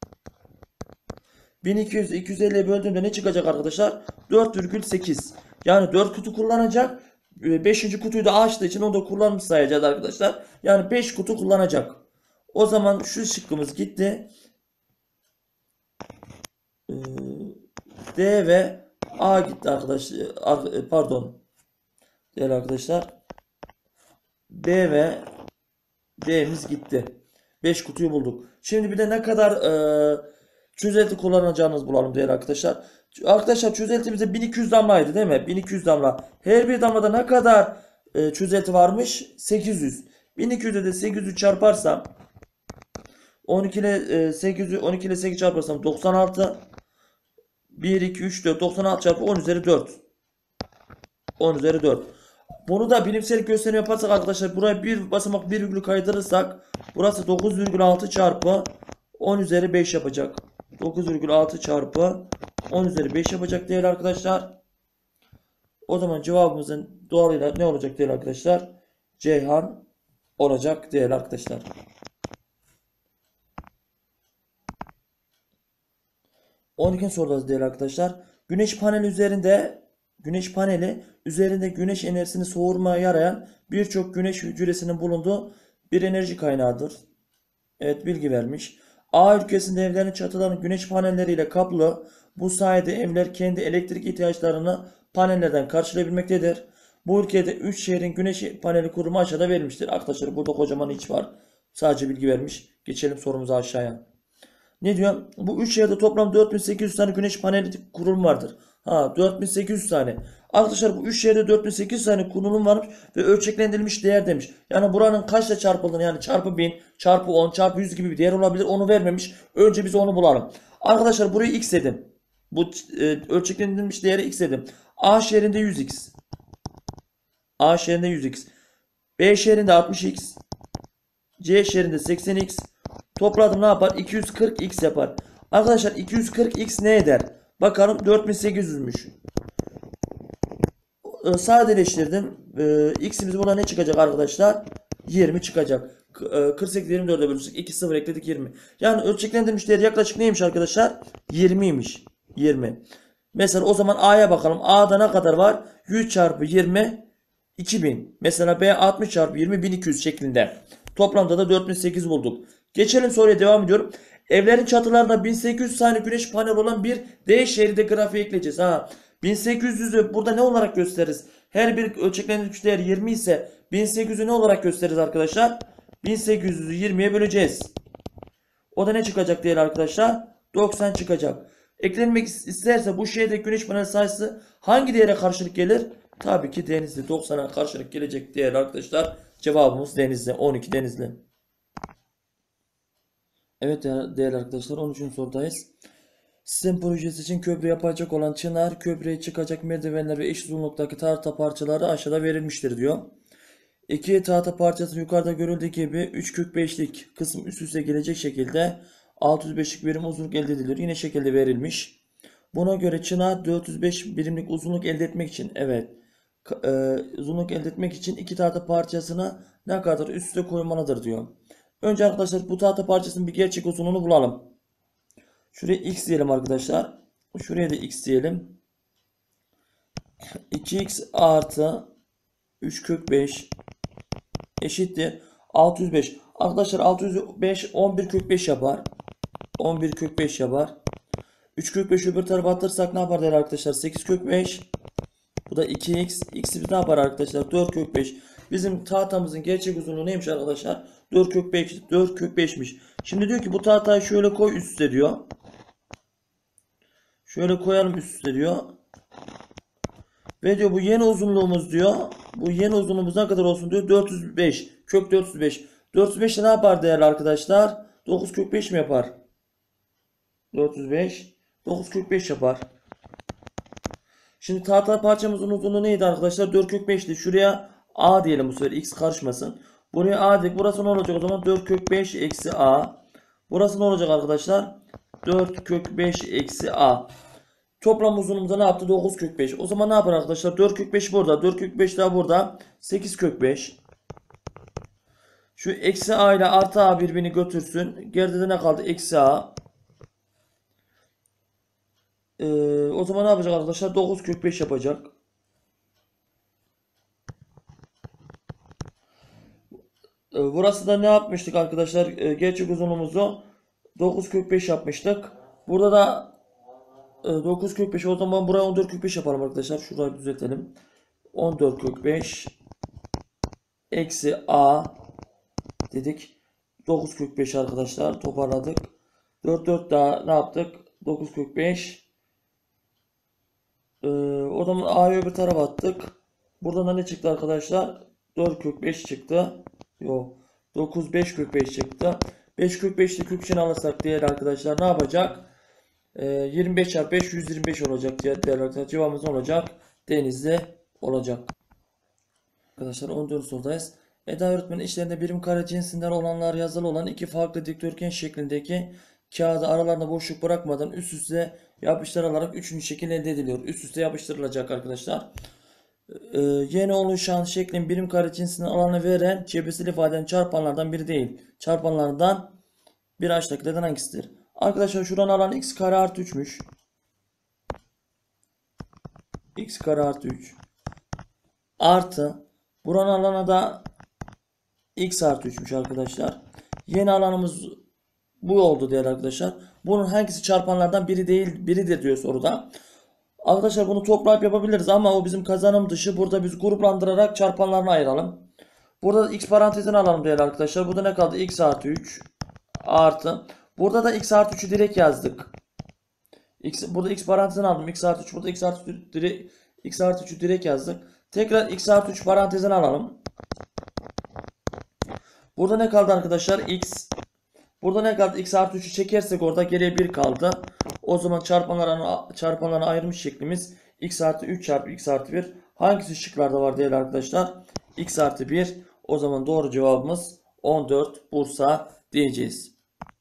bin iki yüz'ü iki yüz elli'ye böldüğümde ne çıkacak arkadaşlar? dört virgül sekiz. Yani dört kutu kullanacak. beşinci kutuyu da açtığı için onu da kullanmış sayacağız arkadaşlar. Yani beş kutu kullanacak. O zaman şu şıkkımız gitti. D ve A gitti arkadaşlar. Pardon. Değerli arkadaşlar. B ve D'miz gitti. beş kutuyu bulduk. Şimdi bir de ne kadar e, çözelti kullanacağınızı bulalım değerli arkadaşlar. Arkadaşlar çözeltimizde bin iki yüz damlaydı değil mi? bin iki yüz damla. Her bir damlada ne kadar e, çözelti varmış? sekiz yüz. bin iki yüz'de de sekiz yüz çarparsam on iki ile sekiz on iki ile sekiz çarparsam doksan altı. bir iki üç dört doksan altı çarpı on üzeri dört. on üzeri dört. Bunu da bilimsel gösterim yaparsak arkadaşlar buraya bir basamak bir virgül kaydırırsak burası dokuz virgül altı çarpı on üzeri beş yapacak. dokuz virgül altı çarpı on üzeri beş yapacak değerli arkadaşlar. O zaman cevabımızın doğalıyla ne olacak değerli arkadaşlar? Ceyhan olacak değerli arkadaşlar. on ikinci soruda değerli arkadaşlar. Güneş paneli üzerinde güneş paneli üzerinde güneş enerjisini soğurmaya yarayan birçok güneş hücresinin bulunduğu bir enerji kaynağıdır. Evet, bilgi vermiş. A ülkesinde evlerin çatılarının güneş panelleriyle kaplı. Bu sayede evler kendi elektrik ihtiyaçlarını panellerden karşılayabilmektedir. Bu ülkede üç şehrin güneş paneli kurumu aşağıda verilmiştir. Arkadaşlar burada kocaman iç var. Sadece bilgi vermiş. Geçelim sorumuza aşağıya. Ne diyor? Bu üç şehirde toplam dört bin sekiz yüz tane güneş paneli kurulum vardır. Ha, dört bin sekiz yüz tane. Arkadaşlar bu üç şehirde dört bin sekiz yüz tane kurulum varmış ve ölçeklendirilmiş değer demiş. Yani buranın kaçla çarpıldığını, yani çarpı bin, çarpı on, çarpı yüz gibi bir değer olabilir. Onu vermemiş. Önce biz onu bulalım. Arkadaşlar burayı x dedim. Bu e, ölçeklendirilmiş değeri x dedim. A şehrinde yüz x. A şehrinde yüz x. B şehrinde altmış x. C şehrinde seksen x. Topladım ne yapar? iki yüz kırk x yapar. Arkadaşlar iki yüz kırk x ne eder? Bakalım dört bin sekiz yüzmüş. Ee, sadeleştirdim. Ee, x'imiz buna ne çıkacak arkadaşlar? yirmi çıkacak. Ee, kırk sekiz yirmi dörde bölürsek iki sıfır ekledik yirmi. Yani ölçeklendirilmiş değer yaklaşık neymiş arkadaşlar? yirmiymiş. yirmi. Mesela o zaman A'ya bakalım. A'da ne kadar var? yüz çarpı yirmi iki bin. Mesela B altmış çarpı yirmi bin iki yüz şeklinde. Toplamda da dört bin sekiz yüz bulduk. Geçelim soruya, devam ediyorum. Evlerin çatılarında bin sekiz yüz tane güneş paneli olan bir D şeridi grafiği ekleyeceğiz. Ha, bin sekiz yüzü burada ne olarak gösteririz? Her bir ölçeklendirilmiş değer yirmi ise bin sekiz yüzü ne olarak gösteririz arkadaşlar? bin sekiz yüzü yirmiye böleceğiz. O da ne çıkacak değerli arkadaşlar? doksan çıkacak. Eklenmek isterse bu şehirde güneş paneli sayısı hangi değere karşılık gelir? Tabii ki Denizli. doksana karşılık gelecek değerli arkadaşlar. Cevabımız Denizli. on iki Denizli. Evet değerli arkadaşlar, on üçüncü sorudayız. Sistem projesi için köprü yapacak olan Çınar, köprüye çıkacak merdivenler ve eş uzunluktaki tahta parçaları aşağıda verilmiştir diyor. İki tahta parçası yukarıda görüldüğü gibi üç kök beşlik kısım üst üste gelecek şekilde altı yüz beşlik birim uzunluk elde edilir. Yine şekilde verilmiş. Buna göre Çınar dört yüz beş birimlik uzunluk elde etmek için, evet, e, uzunluk elde etmek için iki tahta parçasına ne kadar üst üste koymalıdır diyor. Önce arkadaşlar bu tahta parçasının bir gerçek uzunluğunu bulalım. Şuraya x diyelim arkadaşlar. Şuraya da x diyelim. iki x artı üç kök beş eşittir altı yüz beş. Arkadaşlar altı yüz beş on bir kök beş yapar. on bir kök beş yapar. üç kök beş öbür tarafa atırsak ne yapar değerli arkadaşlar? sekiz kök beş. Bu da iki x. X'imiz ne yapar arkadaşlar? dört kök beş. Bizim tahtamızın gerçek uzunluğu neymiş arkadaşlar? dört kök beş. dört kök beş'miş. Şimdi diyor ki bu tahtayı şöyle koy üst üste diyor. Şöyle koyalım üst üste diyor. Ve diyor bu yeni uzunluğumuz diyor. Bu yeni uzunluğumuz ne kadar olsun diyor? dört yüz beş. Kök dört yüz beş. dört yüz beş ne yapar değerli arkadaşlar? dokuz kök beş mi yapar? dört yüz beş. dokuz kök beş yapar. Şimdi tahta parçamızın uzunluğu neydi arkadaşlar? dört kök beş'ti. Şuraya A diyelim bu sefer. X karışmasın. Buraya A dedik. Burası ne olacak o zaman? dört kök beş eksi A. Burası ne olacak arkadaşlar? dört kök beş eksi A. Toplam uzunluğumuzda ne yaptı? dokuz kök beş. O zaman ne yapar arkadaşlar? dört kök beş burada. dört kök beş daha burada. sekiz kök beş. Şu eksi A ile artı A birbirini götürsün. Geride de ne kaldı? Eksi A. Ee, o zaman ne yapacak arkadaşlar? dokuz kök beş yapacak. Ee, burası da ne yapmıştık arkadaşlar? Ee, gerçek uzunluğumuzu dokuz kök beş yapmıştık. Burada da e, dokuz kök beş. O zaman buraya on dört kök beş yapalım arkadaşlar. Şurayı düzeltelim. on dört kök beş eksi A dedik. dokuz kök beş arkadaşlar. Toparladık. dört dört daha ne yaptık? dokuz kök beş. Ee, o zaman A'yı öbür tarafa attık. Buradan da ne çıktı arkadaşlar? dört kök beş çıktı. Yok. dokuz beş kök beş çıktı. beş kök beş'te kök içine alırsak değerli arkadaşlar ne yapacak? Ee, yirmi beş çarpı beş yüz yirmi beş olacak değerli arkadaşlar. Cevabımız olacak? Denizli olacak. Arkadaşlar on dördüncü sorudayız. Eda öğretmenin işlerinde birim kare cinsinden olanlar yazılı olan iki farklı dikdörtgen şeklindeki kağıdı aralarında boşluk bırakmadan üst üste yapıştırılarak üçüncü şekil elde ediliyor. Üst üste yapıştırılacak arkadaşlar. Ee, yeni oluşan şeklin birim kare cinsinden alanı veren cebirsel ifadenin çarpanlardan biri değil. Çarpanlardan biri aşağıdakilerden hangisidir? Arkadaşlar şuranın alanı x kare artı üçmüş. X kare artı üç. Artı. Buranın alanı da x artı üçmüş arkadaşlar. Yeni alanımız bu oldu değerli arkadaşlar. Bunun hangisi çarpanlardan biri değil biridir diyor soruda. Arkadaşlar bunu toplayıp yapabiliriz ama o bizim kazanım dışı. Burada biz gruplandırarak çarpanlarını ayıralım. Burada x parantezini alalım değerli arkadaşlar. Burada ne kaldı? X artı üç artı. Burada da x artı üçü direkt yazdık. X, burada x parantezini aldım. X artı üç. Burada x artı üç direkt, x artı üçü direkt yazdık. Tekrar x artı üç parantezini alalım. Burada ne kaldı arkadaşlar? X. Burada ne kaldı? X artı üçü çekersek orada geriye bir kaldı. O zaman çarpanlarını, çarpanlarını ayırmış şeklimiz x artı üç çarpı x artı bir. Hangisi şıklarda var değerli arkadaşlar? X artı bir. O zaman doğru cevabımız on dört Bursa diyeceğiz.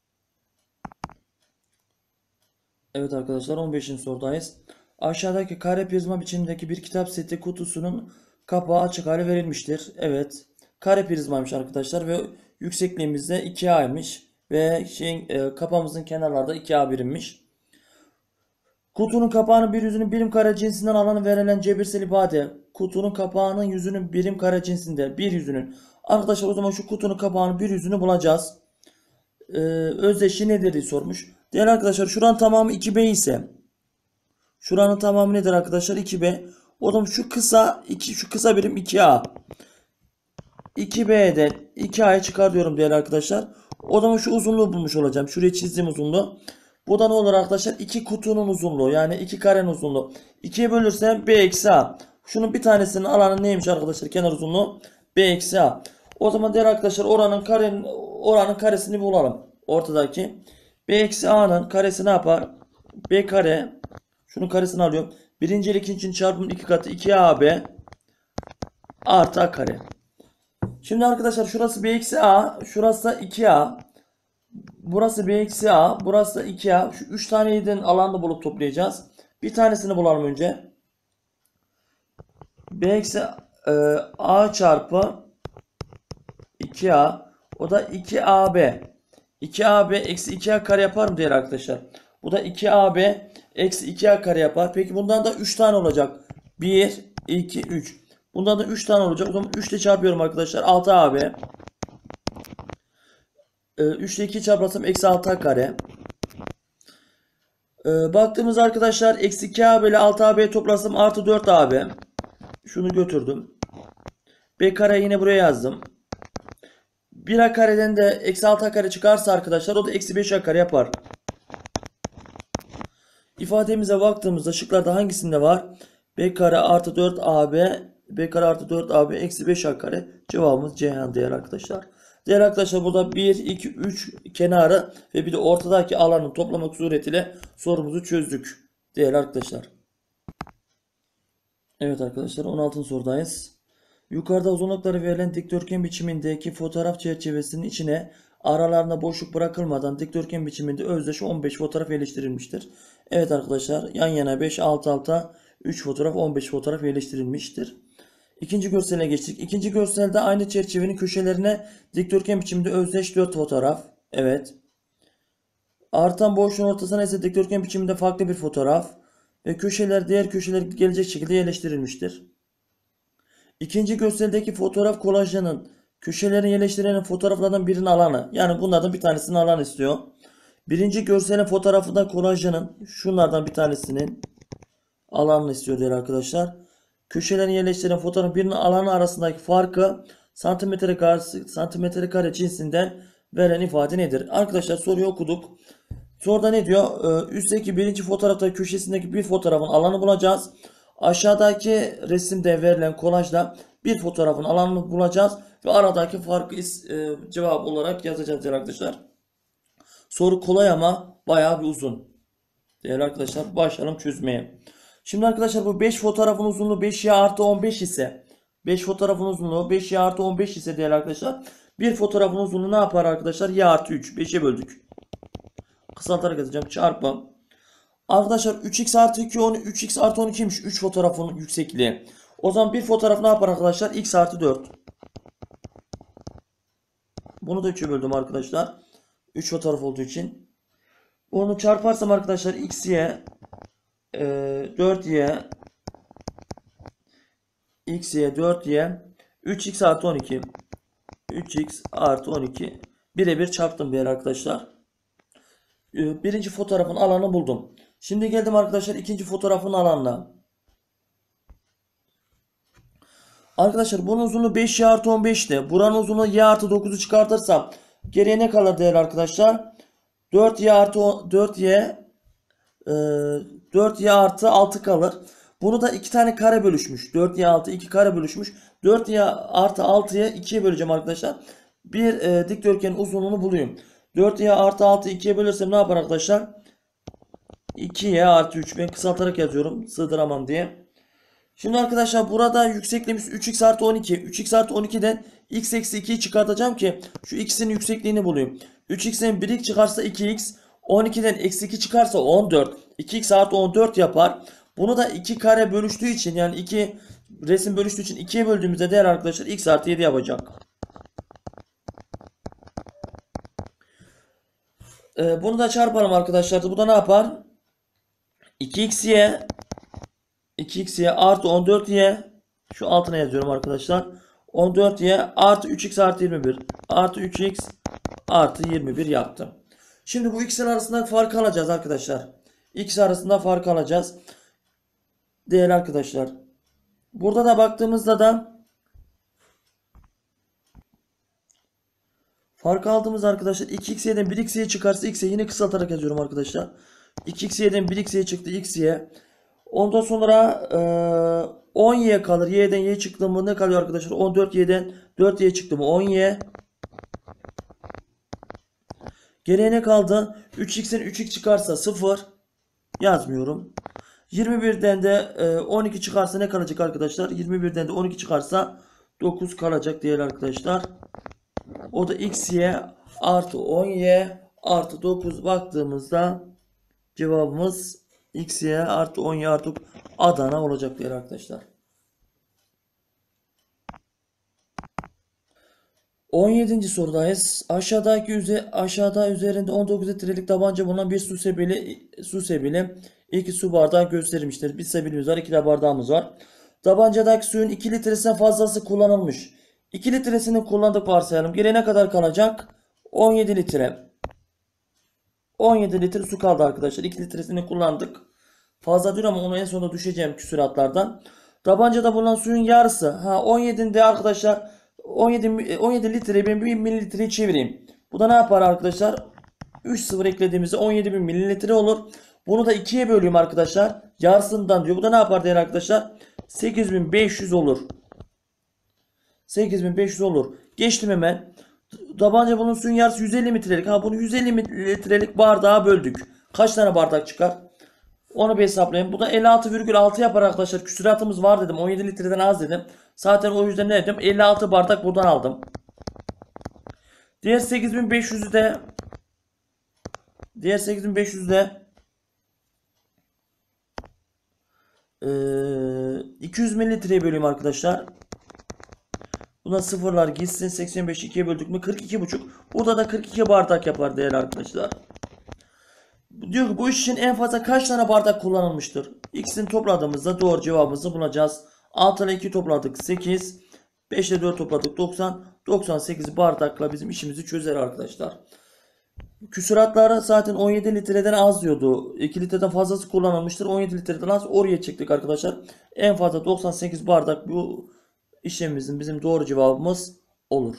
Evet arkadaşlar on beşinci sorudayız. Aşağıdaki kare prizma biçimindeki bir kitap seti kutusunun kapağı açık hale verilmiştir. Evet. Kare prizmaymış arkadaşlar ve yüksekliğimizde iki A'ymış ve şeyin e, kapağımızın kenarlarda iki A birimmiş. Kutunun kapağının bir yüzünün birim kare cinsinden alanı verilen cebirsel ifade. Kutunun kapağının yüzünün birim kare cinsinde bir yüzünün. Arkadaşlar o zaman şu kutunun kapağının bir yüzünü bulacağız. Ee, özdeşi nedir diye sormuş. Değerli arkadaşlar şuranın tamamı iki B ise şuranın tamamı nedir arkadaşlar? iki B. O zaman şu kısa iki şu kısa birim iki A. iki B'den iki A'yı çıkartıyorum değerli arkadaşlar. O zaman şu uzunluğu bulmuş olacağım. Şuraya çizdiğim uzunluğu. Bu da ne olur arkadaşlar? iki kutunun uzunluğu. Yani iki karenin uzunluğu. ikiye bölürsem B eksi A. Şunun bir tanesinin alanı neymiş arkadaşlar? Kenar uzunluğu B eksi A. O zaman değerli arkadaşlar oranın karenin oranın karesini bulalım. Ortadaki. B eksi A'nın karesi ne yapar? B kare. Şunun karesini alıyorum. Birinci ile ikincinin çarpımının iki katı iki A B artı A kare. Şimdi arkadaşlar şurası B eksi A. Şurası da iki A. Burası B eksi A. Burası da iki A. Şu üç taneyden alanda bulup toplayacağız. Bir tanesini bulalım önce. B eksi e, A çarpı iki A. O da iki A B. iki A B eksi iki A kare yapar mı diğer arkadaşlar? Bu da iki A B eksi iki A kare yapar. Peki bundan da üç tane olacak. bir, iki, üç. Bundan da üç tane olacak. O zaman üç ile çarpıyorum arkadaşlar. altı A B. üç ile iki çarparsam eksi altı A kare. Ee, baktığımız arkadaşlar eksi iki A B ile altı A B toplarsam artı dört A B. Şunu götürdüm. B kare yine buraya yazdım. bir A kareden de eksi altı A kare çıkarsa arkadaşlar o da eksi beş A kare yapar. İfademize baktığımızda şıklarda hangisinde var? B kare artı dört A B B kare artı dört A B eksi beş A kare. Cevabımız Ceyhan değerli arkadaşlar. Değerli arkadaşlar burada bir, iki, üç kenarı ve bir de ortadaki alanı toplamak suretiyle sorumuzu çözdük. Değerli arkadaşlar. Evet arkadaşlar on altıncı sorudayız. Yukarıda uzunlukları verilen dikdörtgen biçimindeki fotoğraf çerçevesinin içine aralarında boşluk bırakılmadan dikdörtgen biçiminde özdeş on beş fotoğraf yerleştirilmiştir. Evet arkadaşlar yan yana beş, alt alta üç fotoğraf on beş fotoğraf yerleştirilmiştir. İkinci görsele geçtik. İkinci görselde aynı çerçevenin köşelerine dikdörtgen biçiminde özdeş dört fotoğraf. Evet. Artan boşluğun ortasına ise dikdörtgen biçiminde farklı bir fotoğraf. Ve köşeler diğer köşeler gelecek şekilde yerleştirilmiştir. İkinci gösterideki fotoğraf kolajının köşelerini yerleştiren fotoğraflardan birinin alanı. Yani bunlardan bir tanesinin alanı istiyor. Birinci görselin fotoğrafında kolajının şunlardan bir tanesinin alanını istiyor diyor arkadaşlar. Köşelerini yerleştiren fotoğraf birinin alanı arasındaki farkı santimetre kare, santimetre kare cinsinden veren ifade nedir? Arkadaşlar soruyu okuduk. Soruda ne diyor? Ee, üstteki birinci fotoğrafta köşesindeki bir fotoğrafın alanı bulacağız. Aşağıdaki resimde verilen kolajda bir fotoğrafın alanını bulacağız. Ve aradaki farkı e, cevap olarak yazacağız değerli arkadaşlar. Soru kolay ama bayağı bir uzun. Değerli arkadaşlar başlayalım çözmeye. Şimdi arkadaşlar bu beş fotoğrafın uzunluğu beş y artı on beş ise beş fotoğrafın uzunluğu beş y artı on beş ise değerli arkadaşlar bir fotoğrafın uzunluğu ne yapar arkadaşlar? Y artı üç. beşe böldük. Kısaltarak yazacağım. Çarpı. Arkadaşlar üç x artı iki on, üç x artı on ikiymiş. üç fotoğrafın yüksekliği. O zaman bir fotoğraf ne yapar arkadaşlar? X artı dört. Bunu da üçe böldüm arkadaşlar. üç fotoğraf olduğu için. Onu çarparsam arkadaşlar xy e, dört y xy dört y üç x artı on iki üç x artı on iki birebir çarptım bir arkadaşlar. E, birinci fotoğrafın alanı buldum. Şimdi geldim arkadaşlar ikinci fotoğrafın alanına. Arkadaşlar bunun uzunluğu beş y artı on beş'ti. Buranın uzunluğu y artı dokuz'u çıkartırsam geriye ne kalır değerli arkadaşlar? dört y artı dört y e, dört y artı altı kalır. Bunu da iki tane kare bölüşmüş. dört y altı iki kare bölüşmüş. dört y artı altı'ya ikiye böleceğim arkadaşlar. Bir e, dikdörtgenin uzunluğunu bulayım. dört y artı altı ikiye bölersem ne yapar arkadaşlar? iki y artı üç. Ben kısaltarak yazıyorum, sığdıramam diye. Şimdi arkadaşlar burada yüksekliğimiz üç x artı on iki. üç x artı on iki'den x eksi iki'yi çıkartacağım ki şu x'in yüksekliğini bulayım. üç x'ten bir çıkarsa iki x. on iki'den eksi iki çıkarsa on dört. iki x artı on dört yapar. Bunu da iki kare bölüştüğü için, yani iki resim bölüştüğü için ikiye böldüğümüzde değer arkadaşlar x artı yedi yapacak. Ee, bunu da çarpalım arkadaşlar. Bu da ne yapar? iki xy iki xy artı on dört y, şu altına yazıyorum arkadaşlar. on dört y artı üç x artı yirmi bir artı üç x artı yirmi bir yaptım. Şimdi bu x'in arasında fark alacağız arkadaşlar. X arasında fark alacağız. Değerli arkadaşlar. Burada da baktığımızda da fark aldığımız arkadaşlar iki xy'den bir xy çıkarsa x'ye yine kısaltarak yazıyorum arkadaşlar. iki xy'den bir xy çıktı xy. Ondan sonra e, on y kalır. Y'den y çıktı mı ne kalıyor arkadaşlar? on dört y'den dört y çıktı mı? on y. Geriye ne kaldı? üç x'in üç x çıkarsa sıfır. Yazmıyorum. yirmi birden de e, on iki çıkarsa ne kalacak arkadaşlar? yirmi birden de on iki çıkarsa dokuz kalacak değerli arkadaşlar. O da xy artı on y artı dokuz baktığımızda cevabımız xy artı on y artı Adana olacak değerli arkadaşlar. on yedinci sorudayız. Aşağıdaki üze, aşağıda üzerinde on dokuz litrelik tabanca bulunan bir su sebili, su sebili iki su bardağı gösterilmiştir. Bir sebilimiz var, iki de bardağımız var. Tabancadaki suyun iki litresinden fazlası kullanılmış. iki litresini kullandık varsayalım. Geriye ne kadar kalacak? on yedi litre. on yedi litre su kaldı arkadaşlar. iki litresini kullandık. Fazla değil ama onu en sonunda düşeceğim küsuratlardan. Tabancada bulunan suyun yarısı. Ha on yedi'de arkadaşlar on yedi, on yedi litreyi ben bir mililitreye çevireyim. Bu da ne yapar arkadaşlar? üç sıfır eklediğimizde on yedi bin mililitre olur. Bunu da ikiye bölüyorum arkadaşlar. Yarısından diyor. Bu da ne yapar değerli arkadaşlar? sekiz bin beş yüz olur. sekiz bin beş yüz olur. Geçtim hemen. Tabanca bunun suyun yarısı yüz elli litrelik. Ha bunu yüz elli litrelik bardağa böldük. Kaç tane bardak çıkar? Onu bir hesaplayayım. Bu da elli altı virgül altı yapar arkadaşlar. Küsuratımız var dedim. on yedi litreden az dedim. Zaten o yüzden ne dedim? elli altı bardak buradan aldım. Diğer sekiz bin beş yüz'ü de diğer sekiz bin beş yüz'ü de ee, iki yüz mililitreye böleyim arkadaşlar. Buna sıfırlar gitsin. seksen beş ikiye böldük mü? kırk iki buçuk. Burada da kırk iki bardak yapar değerli arkadaşlar. Diyor ki bu iş için en fazla kaç tane bardak kullanılmıştır? X'ini topladığımızda doğru cevabımızı bulacağız. altı ile iki topladık sekiz. beş ile dört topladık doksan. doksan sekiz bardakla bizim işimizi çözer arkadaşlar. Küsuratları zaten on yedi litreden az diyordu. iki litreden fazlası kullanılmıştır. on yedi litreden az oraya çıktık arkadaşlar. En fazla doksan sekiz bardak bu işlemimizin bizim doğru cevabımız olur.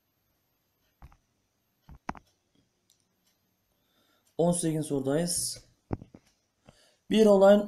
on sekizinci sorudayız. Bir olayın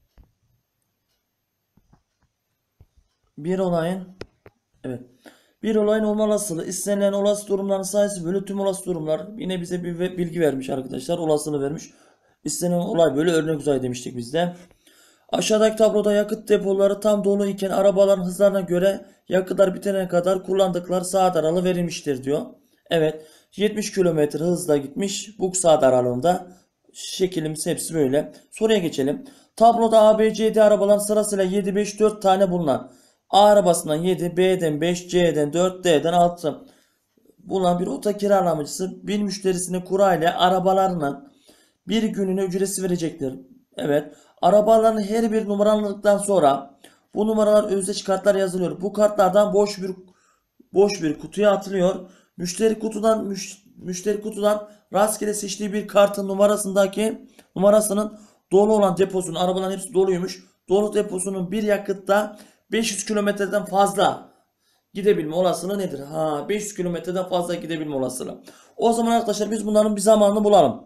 bir olayın evet. Bir olayın olma olasılığı istenilen olası durumların sayısı bölü tüm olası durumlar. Yine bize bir bilgi vermiş arkadaşlar. Olasılığı vermiş. İstenilen olay bölü örnek uzay demiştik biz de. Aşağıdaki tabloda yakıt depoları tam dolu iken arabaların hızlarına göre yakıtlar bitene kadar kullandıkları saat aralığı verilmiştir diyor. Evet. yetmiş kilometre hızla gitmiş. Bu saat aralığında. Şeklimiz hepsi böyle. Soruya geçelim. Tabloda A, B, C, D arabaların sırasıyla yedi, beş, dört tane bulunan A arabasından yedi, B'den beş, C'den dört, D'den altı bulunan bir oto kiralamacısı bir müşterisine kura ile arabalarının bir gününe ücretsiz verecektir. Evet. Arabaların her bir numaralandıktan sonra bu numaralar özdeş kartlar yazılıyor. Bu kartlardan boş bir boş bir kutuya atılıyor. Müşteri kutudan müş, müşteri kutudan rastgele seçtiği bir kartın numarasındaki numarasının dolu olan deposunun, arabaların hepsi doluymuş. Dolu deposunun bir yakıtta beş yüz kilometreden fazla gidebilme olasılığı nedir? Ha, beş yüz kilometreden fazla gidebilme olasılığı. O zaman arkadaşlar biz bunların bir zamanını bulalım.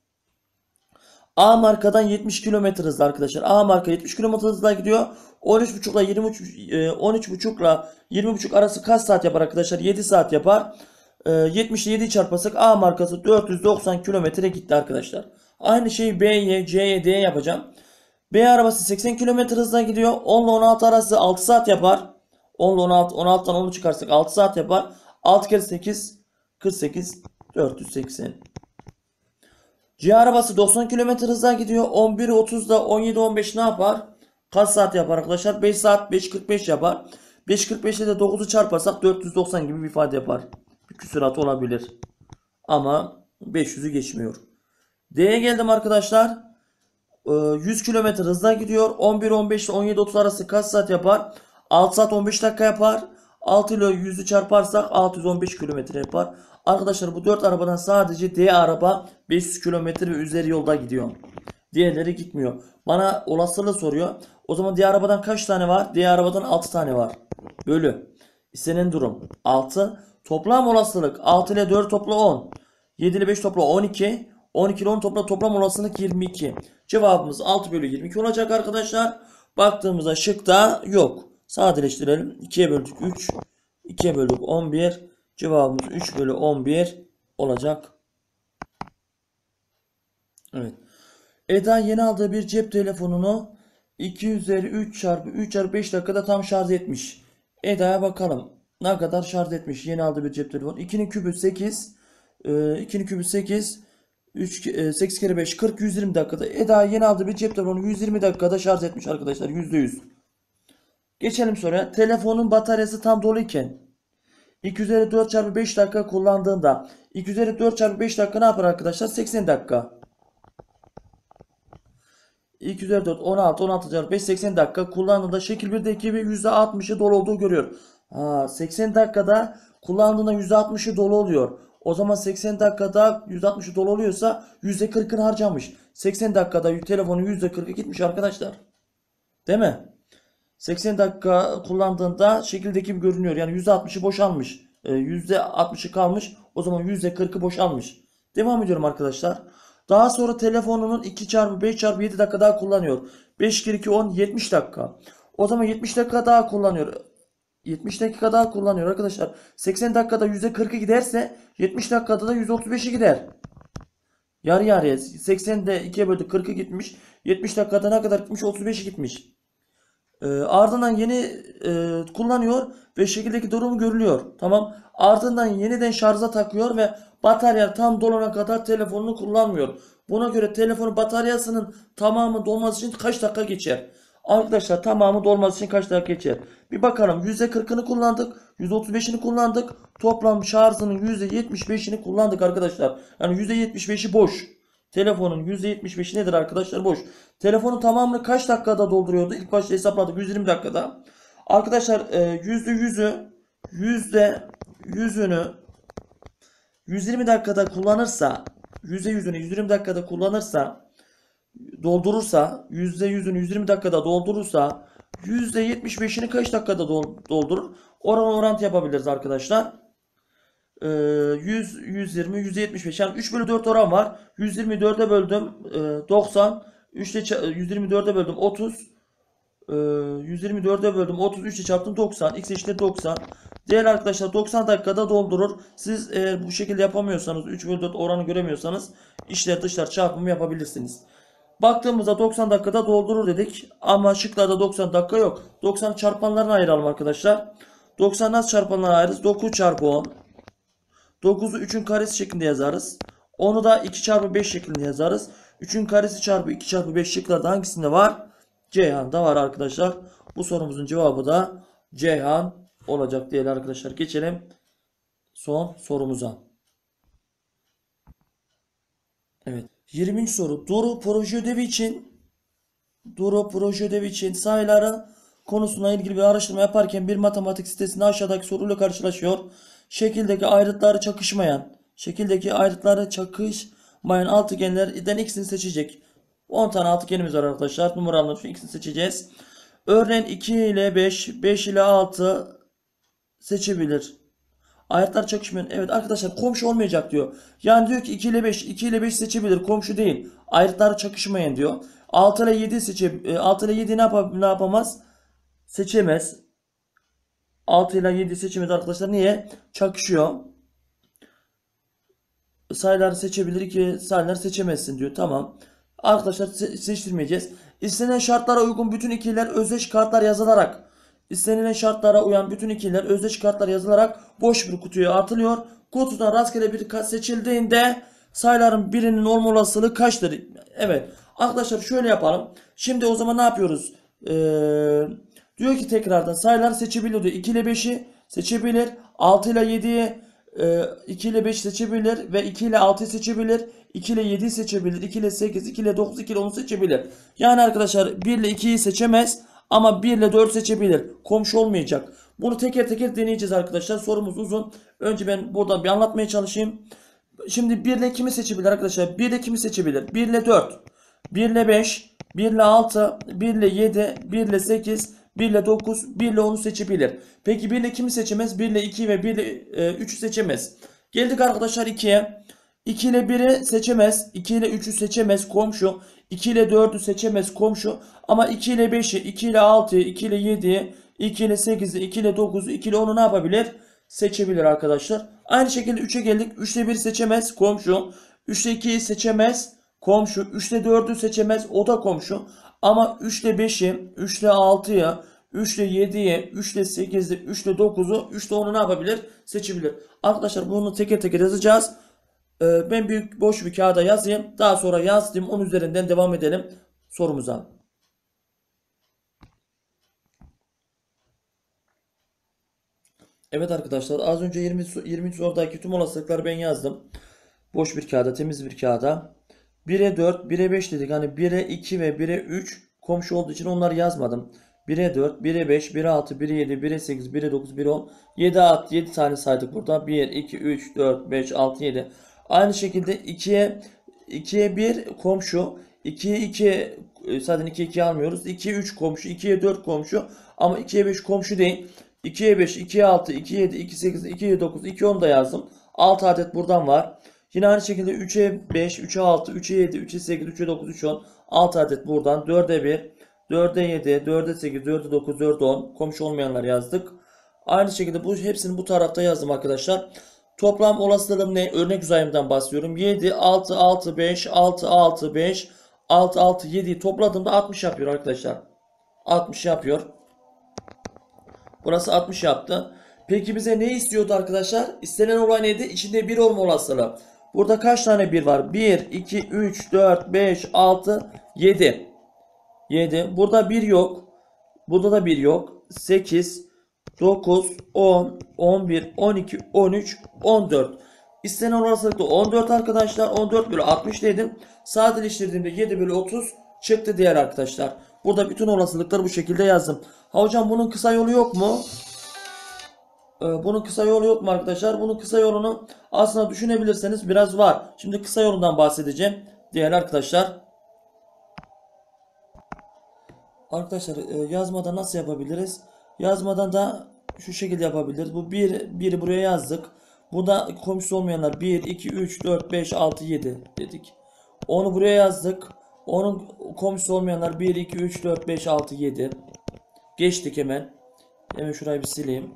A markadan yetmiş kilometre hızla arkadaşlar. A marka yetmiş kilometre hızla gidiyor. on üç buçuk ile yirmi üç on üç buçuk ile yirmi buçuk arası kaç saat yapar arkadaşlar? yedi saat yapar. E, yetmiş ile yediyi çarparsak A markası dört yüz doksan kilometre gitti arkadaşlar. Aynı şeyi B'ye, C'ye, D'ye yapacağım. B arabası seksen kilometre hızla gidiyor. on ile on altı arası altı saat yapar. on ile on altı, on altıdan onu çıkarsak altı saat yapar. altı kere sekiz, kırk sekiz, dört yüz seksen. C arabası doksan kilometre hızla gidiyor. on bir otuzda on yedi on beş ne yapar? Kaç saat yapar arkadaşlar? beş saat, beş kırk beş yapar. beş kırk beş ile de dokuzu çarparsak dört yüz doksan gibi bir ifade yapar. Bir küsurat olabilir. Ama beş yüzü geçmiyor. D'ye geldim arkadaşlar. yüz kilometre hızla gidiyor. on bir on beş ile on yedi otuz arası kaç saat yapar? altı saat on beş dakika yapar. altı ile yüzü çarparsak altı yüz on beş kilometre yapar. Arkadaşlar bu dört arabadan sadece D araba beş yüz kilometre ve üzeri yolda gidiyor. Diğerleri gitmiyor. Bana olasılığı soruyor. O zaman D arabadan kaç tane var? D arabadan altı tane var. Bölü. İstenen durum altı. Toplam olasılık altı ile dört topla on. yedi ile beş topla on iki. on iki ile on topla toplam olasılık yirmi iki. Cevabımız altı bölü yirmi iki olacak arkadaşlar. Baktığımızda şıkta yok. Sadeleştirelim. ikiye böldük üç. ikiye böldük on bir. Cevabımız üç bölü on bir olacak. Evet. Eda yeni aldığı bir cep telefonunu iki üzeri üç çarpı üç çarpı beş dakikada tam şarj etmiş. Eda'ya bakalım. Ne kadar şarj etmiş yeni aldığı bir cep telefonu. ikinin kübü sekiz. ikinin kübü sekiz. üç, sekiz kere beş kırk, yüz yirmi dakikada. Eda yeni aldığı bir cep telefonu yüz yirmi dakikada şarj etmiş arkadaşlar. yüzde yüz. Geçelim soruya. Telefonun bataryası tam doluyken iki üzeri dört çarpı beş dakika kullandığında iki üzeri dört çarpı beş dakika ne yapar arkadaşlar? seksen dakika. iki üzeri dört on altı on altı çarpı beş seksen dakika kullandığında şekil birdeki gibi yüzde altmışı dolu olduğu görüyor. Ha, seksen dakikada kullandığında yüzde altmışı dolu oluyor. O zaman seksen dakikada yüzde altmışı dolu oluyorsa yüzde kırkını harcamış. seksen dakikada telefonun yüzde kırkı gitmiş arkadaşlar. Değil mi? seksen dakika kullandığında şekildeki gibi görünüyor. Yani yüzde altmışı boşalmış. E, yüzde altmışı kalmış. O zaman yüzde kırkı boşalmış. Devam ediyorum arkadaşlar. Daha sonra telefonunun iki çarpı beş çarpı yedi dakika daha kullanıyor. beş kere iki on yetmiş dakika. O zaman yetmiş dakika daha kullanıyor. yetmiş dakika daha kullanıyor arkadaşlar. seksen dakikada yüzde kırkı giderse yetmiş dakikada da yüzde otuz beşi gider. Yarı yarıya. seksende ikiye böldük kırkı gitmiş. yetmiş dakikada ne kadar gitmiş? otuz beşi gitmiş. E, ardından yeni e, kullanıyor ve şekildeki durum görülüyor. Tamam. Ardından yeniden şarja takıyor ve batarya tam dolana kadar telefonunu kullanmıyor. Buna göre telefonun bataryasının tamamı dolması için kaç dakika geçer? Arkadaşlar tamamı dolması için kaç dakika geçer? Bir bakalım. yüzde kırkını kullandık. yüzde otuz beşini kullandık. Toplam şarjının yüzde yetmiş beşini kullandık arkadaşlar. Yani yüzde yetmiş beşi boş. Telefonun yüzde yetmiş beşi nedir arkadaşlar? Boş. Telefonun tamamını kaç dakikada dolduruyordu? İlk başta hesapladık yüz yirmi dakikada. Arkadaşlar yüzde yüzü yüzde yüzünü yüz yirmi dakikada kullanırsa yüzde yüzünü yüz yirmi dakikada kullanırsa doldurursa yüzde yüzünü yüz yirmi dakikada doldurursa yüzde yetmiş beşini kaç dakikada doldurur? Oran orantı yapabiliriz arkadaşlar. yüz, yüz yirmi, yüz yetmiş beş yani üç bölü dört oran var. yüz yirmi dörde böldüm doksan. üç ile yüz yirmi dörde böldüm otuz. yüz yirmi dörde böldüm otuz. üç ile çarptım doksan. X eşittir doksan. Değerli arkadaşlar doksan dakikada doldurur. Siz eğer bu şekilde yapamıyorsanız üç bölü dört oranı göremiyorsanız içler dışlar çarpımı yapabilirsiniz. Baktığımızda doksan dakikada doldurur dedik. Ama şıklarda doksan dakika yok. doksanı çarpanlarına ayıralım arkadaşlar. doksan nasıl çarpanlarına ayırırız? dokuz çarpı on. dokuzu üçün karesi şeklinde yazarız. onu da iki çarpı beş şeklinde yazarız. üçün karesi çarpı iki çarpı beş şıklarda hangisinde var? Ceyhan'da var arkadaşlar. Bu sorumuzun cevabı da Ceyhan olacak değerli arkadaşlar. Geçelim son sorumuza. Evet. yirminci soru. Duru proje ödevi için Duru proje ödevi için sayıları konusuna ilgili bir araştırma yaparken bir matematik sitesinde aşağıdaki soruyla karşılaşıyor. Şekildeki ayrıtları çakışmayan, şekildeki ayrıtları çakışmayan altıgenlerden ikisini seçecek. on tane altıgenimiz var arkadaşlar. Numaralı şu ikisini seçeceğiz. Örneğin iki ile beş, beş ile altı seçebilir. Ayrıtlar çakışmayan. Evet arkadaşlar, komşu olmayacak diyor. Yani diyor ki iki ile beş, iki ile beş seçebilir. Komşu değil. Ayrıtlar çakışmayan diyor. altı ile yedi seçe altı ile yedi ne, yap ne yapamaz? Seçemez. altı ile yedi seçemez arkadaşlar. Niye? Çakışıyor. Sayıları seçebilir, iki sayıları seçemezsin diyor. Tamam. Arkadaşlar se seçtirmeyeceğiz. İstenilen şartlara uygun bütün ikiler özdeş kartlar yazılarak istenilen şartlara uyan bütün ikiler özdeş kartlar yazılarak boş bir kutuya atılıyor. Kutudan rastgele bir kart seçildiğinde sayıların birinin olma olasılığı kaçtır? Evet. Arkadaşlar şöyle yapalım. Şimdi o zaman ne yapıyoruz? Ee, diyor ki tekrardan sayılar seçebilir diyor. iki ile beşi seçebilir. altı ile yediyi iki ile beş seçebilir ve iki ile altı seçebilir. iki ile yedi seçebilir. iki ile sekiz, iki ile dokuz, iki ile on seçebilir. Yani arkadaşlar bir ile ikiyi seçemez ama bir ile dört seçebilir. Komşu olmayacak. Bunu teker teker deneyeceğiz arkadaşlar. Sorumuz uzun. Önce ben buradan bir anlatmaya çalışayım. Şimdi bir ile kimi seçebilir arkadaşlar? bir ile kimi seçebilir? bir ile dört, bir ile beş, bir ile altı, bir ile yedi, bir ile sekiz, bir ile dokuz, bir ile onu seçebilir. Peki bir ile kimi seçemez? bir ile iki ve bir ile üçü seçemez. Geldik arkadaşlar ikiye. iki ile biri seçemez. iki ile üçü seçemez, komşu. iki ile dördü seçemez, komşu. Ama iki ile beşi, iki ile altıyı, iki ile yediyi, iki ile sekizi, iki ile dokuzu, iki ile onu ne yapabilir? Seçebilir arkadaşlar. Aynı şekilde üçe geldik. üç ile biri seçemez, komşu. üç ile ikiyi seçemez, komşu. üç ile dördü seçemez, o da komşu. Ama üç ile beşi, üç ile altıyı, üç ile yediyi, üç ile sekizi, üç ile dokuzu, üç ile onu ne yapabilir? Seçebilir. Arkadaşlar bunu teker teker yazacağız. Ee, ben büyük boş bir kağıda yazayım. Daha sonra yazdım. Onun üzerinden devam edelim sorumuza. Evet arkadaşlar, az önce yirmi, yirmi sorudaki tüm olasılıkları ben yazdım. Boş bir kağıda, temiz bir kağıda. bire dört, bire beş dedik. Hani bire iki ve bire üç komşu olduğu için onları yazmadım. bire dört, bire beş, bire altı, bire yedi, bire sekiz, bire dokuz, bire on. yedi at, yedi tane saydık burada. bir, iki, üç, dört, beş, altı, yedi. Aynı şekilde ikiye ikiye bir komşu. ikiye iki, zaten ikiye iki almıyoruz. ikiye üç komşu, ikiye dört komşu. Ama ikiye beş komşu değil. ikiye beş, ikiye altı, ikiye yedi, ikiye sekiz, ikiye dokuz, ikiye on da yazdım. altı adet buradan var. Yine aynı şekilde üçe beş, üçe altı, üçe yedi, üçe sekiz, üçe dokuz, üçe on. altı adet buradan. dörde bir, dörde yedi, dörde sekiz, dörde dokuz, dörde on. Komşu olmayanlar yazdık. Aynı şekilde bu hepsini bu tarafta yazdım arkadaşlar. Toplam olasılığım ne? Örnek uzayımdan bahsediyorum. yedi, altı, altı, beş, altı, altı, beş, altı, altı, yediyi topladığımda altmış yapıyor arkadaşlar. altmış yapıyor. Burası altmış yaptı. Peki bize ne istiyordu arkadaşlar? İstenen olay neydi? İçinde bir olma olasılığı. Burada kaç tane bir var? bir, iki, üç, dört, beş, altı, yedi. yedi. Burada bir yok. Burada da bir yok. sekiz, dokuz, on, on bir, on iki, on üç, on dört. İstenen olasılık da on dört arkadaşlar. on dört bölü altmış dedim. Sadeleştirdiğimde yedi bölü otuz çıktı diğer arkadaşlar. Burada bütün olasılıkları bu şekilde yazdım. Ha hocam, bunun kısa yolu yok mu? Ee, bunun kısa yolu yok mu arkadaşlar? Bunun kısa yolunu aslında düşünebilirseniz biraz var. Şimdi kısa yolundan bahsedeceğim diğer arkadaşlar. Arkadaşlar e, yazmadan nasıl yapabiliriz? Yazmadan da şu şekilde yapabiliriz. Bu bir, biri buraya yazdık. Burada komşusu olmayanlar bir, iki, üç, dört, beş, altı, yedi dedik. onu buraya yazdık. Onun komşusu olmayanlar bir, iki, üç, dört, beş, altı, yedi. Geçtik hemen. Hemen şurayı bir sileyim.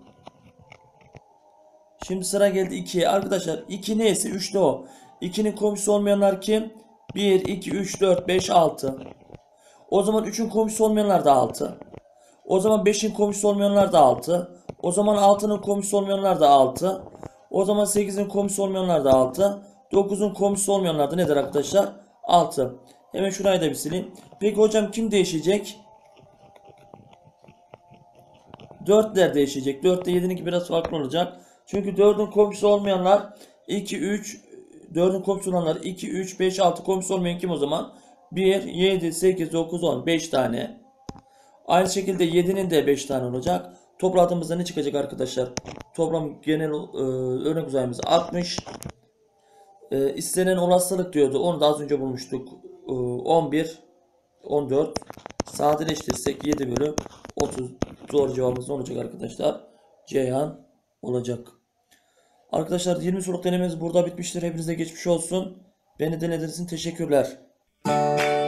Şimdi sıra geldi ikiye. Arkadaşlar iki neyse üç de o. ikinin komşusu olmayanlar kim? bir, iki, üç, dört, beş, altı. O zaman üçün komşusu olmayanlar da altı. O zaman beşin komşusu olmayanlar da altı. O zaman altının komşusu olmayanlar da altı. O zaman sekizin komşusu olmayanlar da altı. dokuzun komşusu olmayanlar da nedir arkadaşlar? altı. Hemen şurayı da bir sileyim. Peki hocam kim değişecek? dörtler değişecek. dört ile yedininki biraz farklı olacak. Çünkü dördün komşusu olmayanlar iki, üç, dördün komşusu olanlar iki, üç, beş, altı, komşusu olmayan kim o zaman? bir, yedi, sekiz, dokuz, on. beş tane. Aynı şekilde yedinin de beş tane olacak. Topladığımızda ne çıkacak arkadaşlar? Toplam genel e, örnek uzayımız altmış. E, istenen olasılık diyordu. Onu da az önce bulmuştuk. E, on bir, on dört. Sadeleştirirsek yedi bölü otuz. Doğru cevabımız ne olacak arkadaşlar? Ceyhan olacak. Arkadaşlar yirmi soruluk denememiz burada bitmiştir. Hepinize geçmiş olsun. Beni dinlediğiniz için teşekkürler.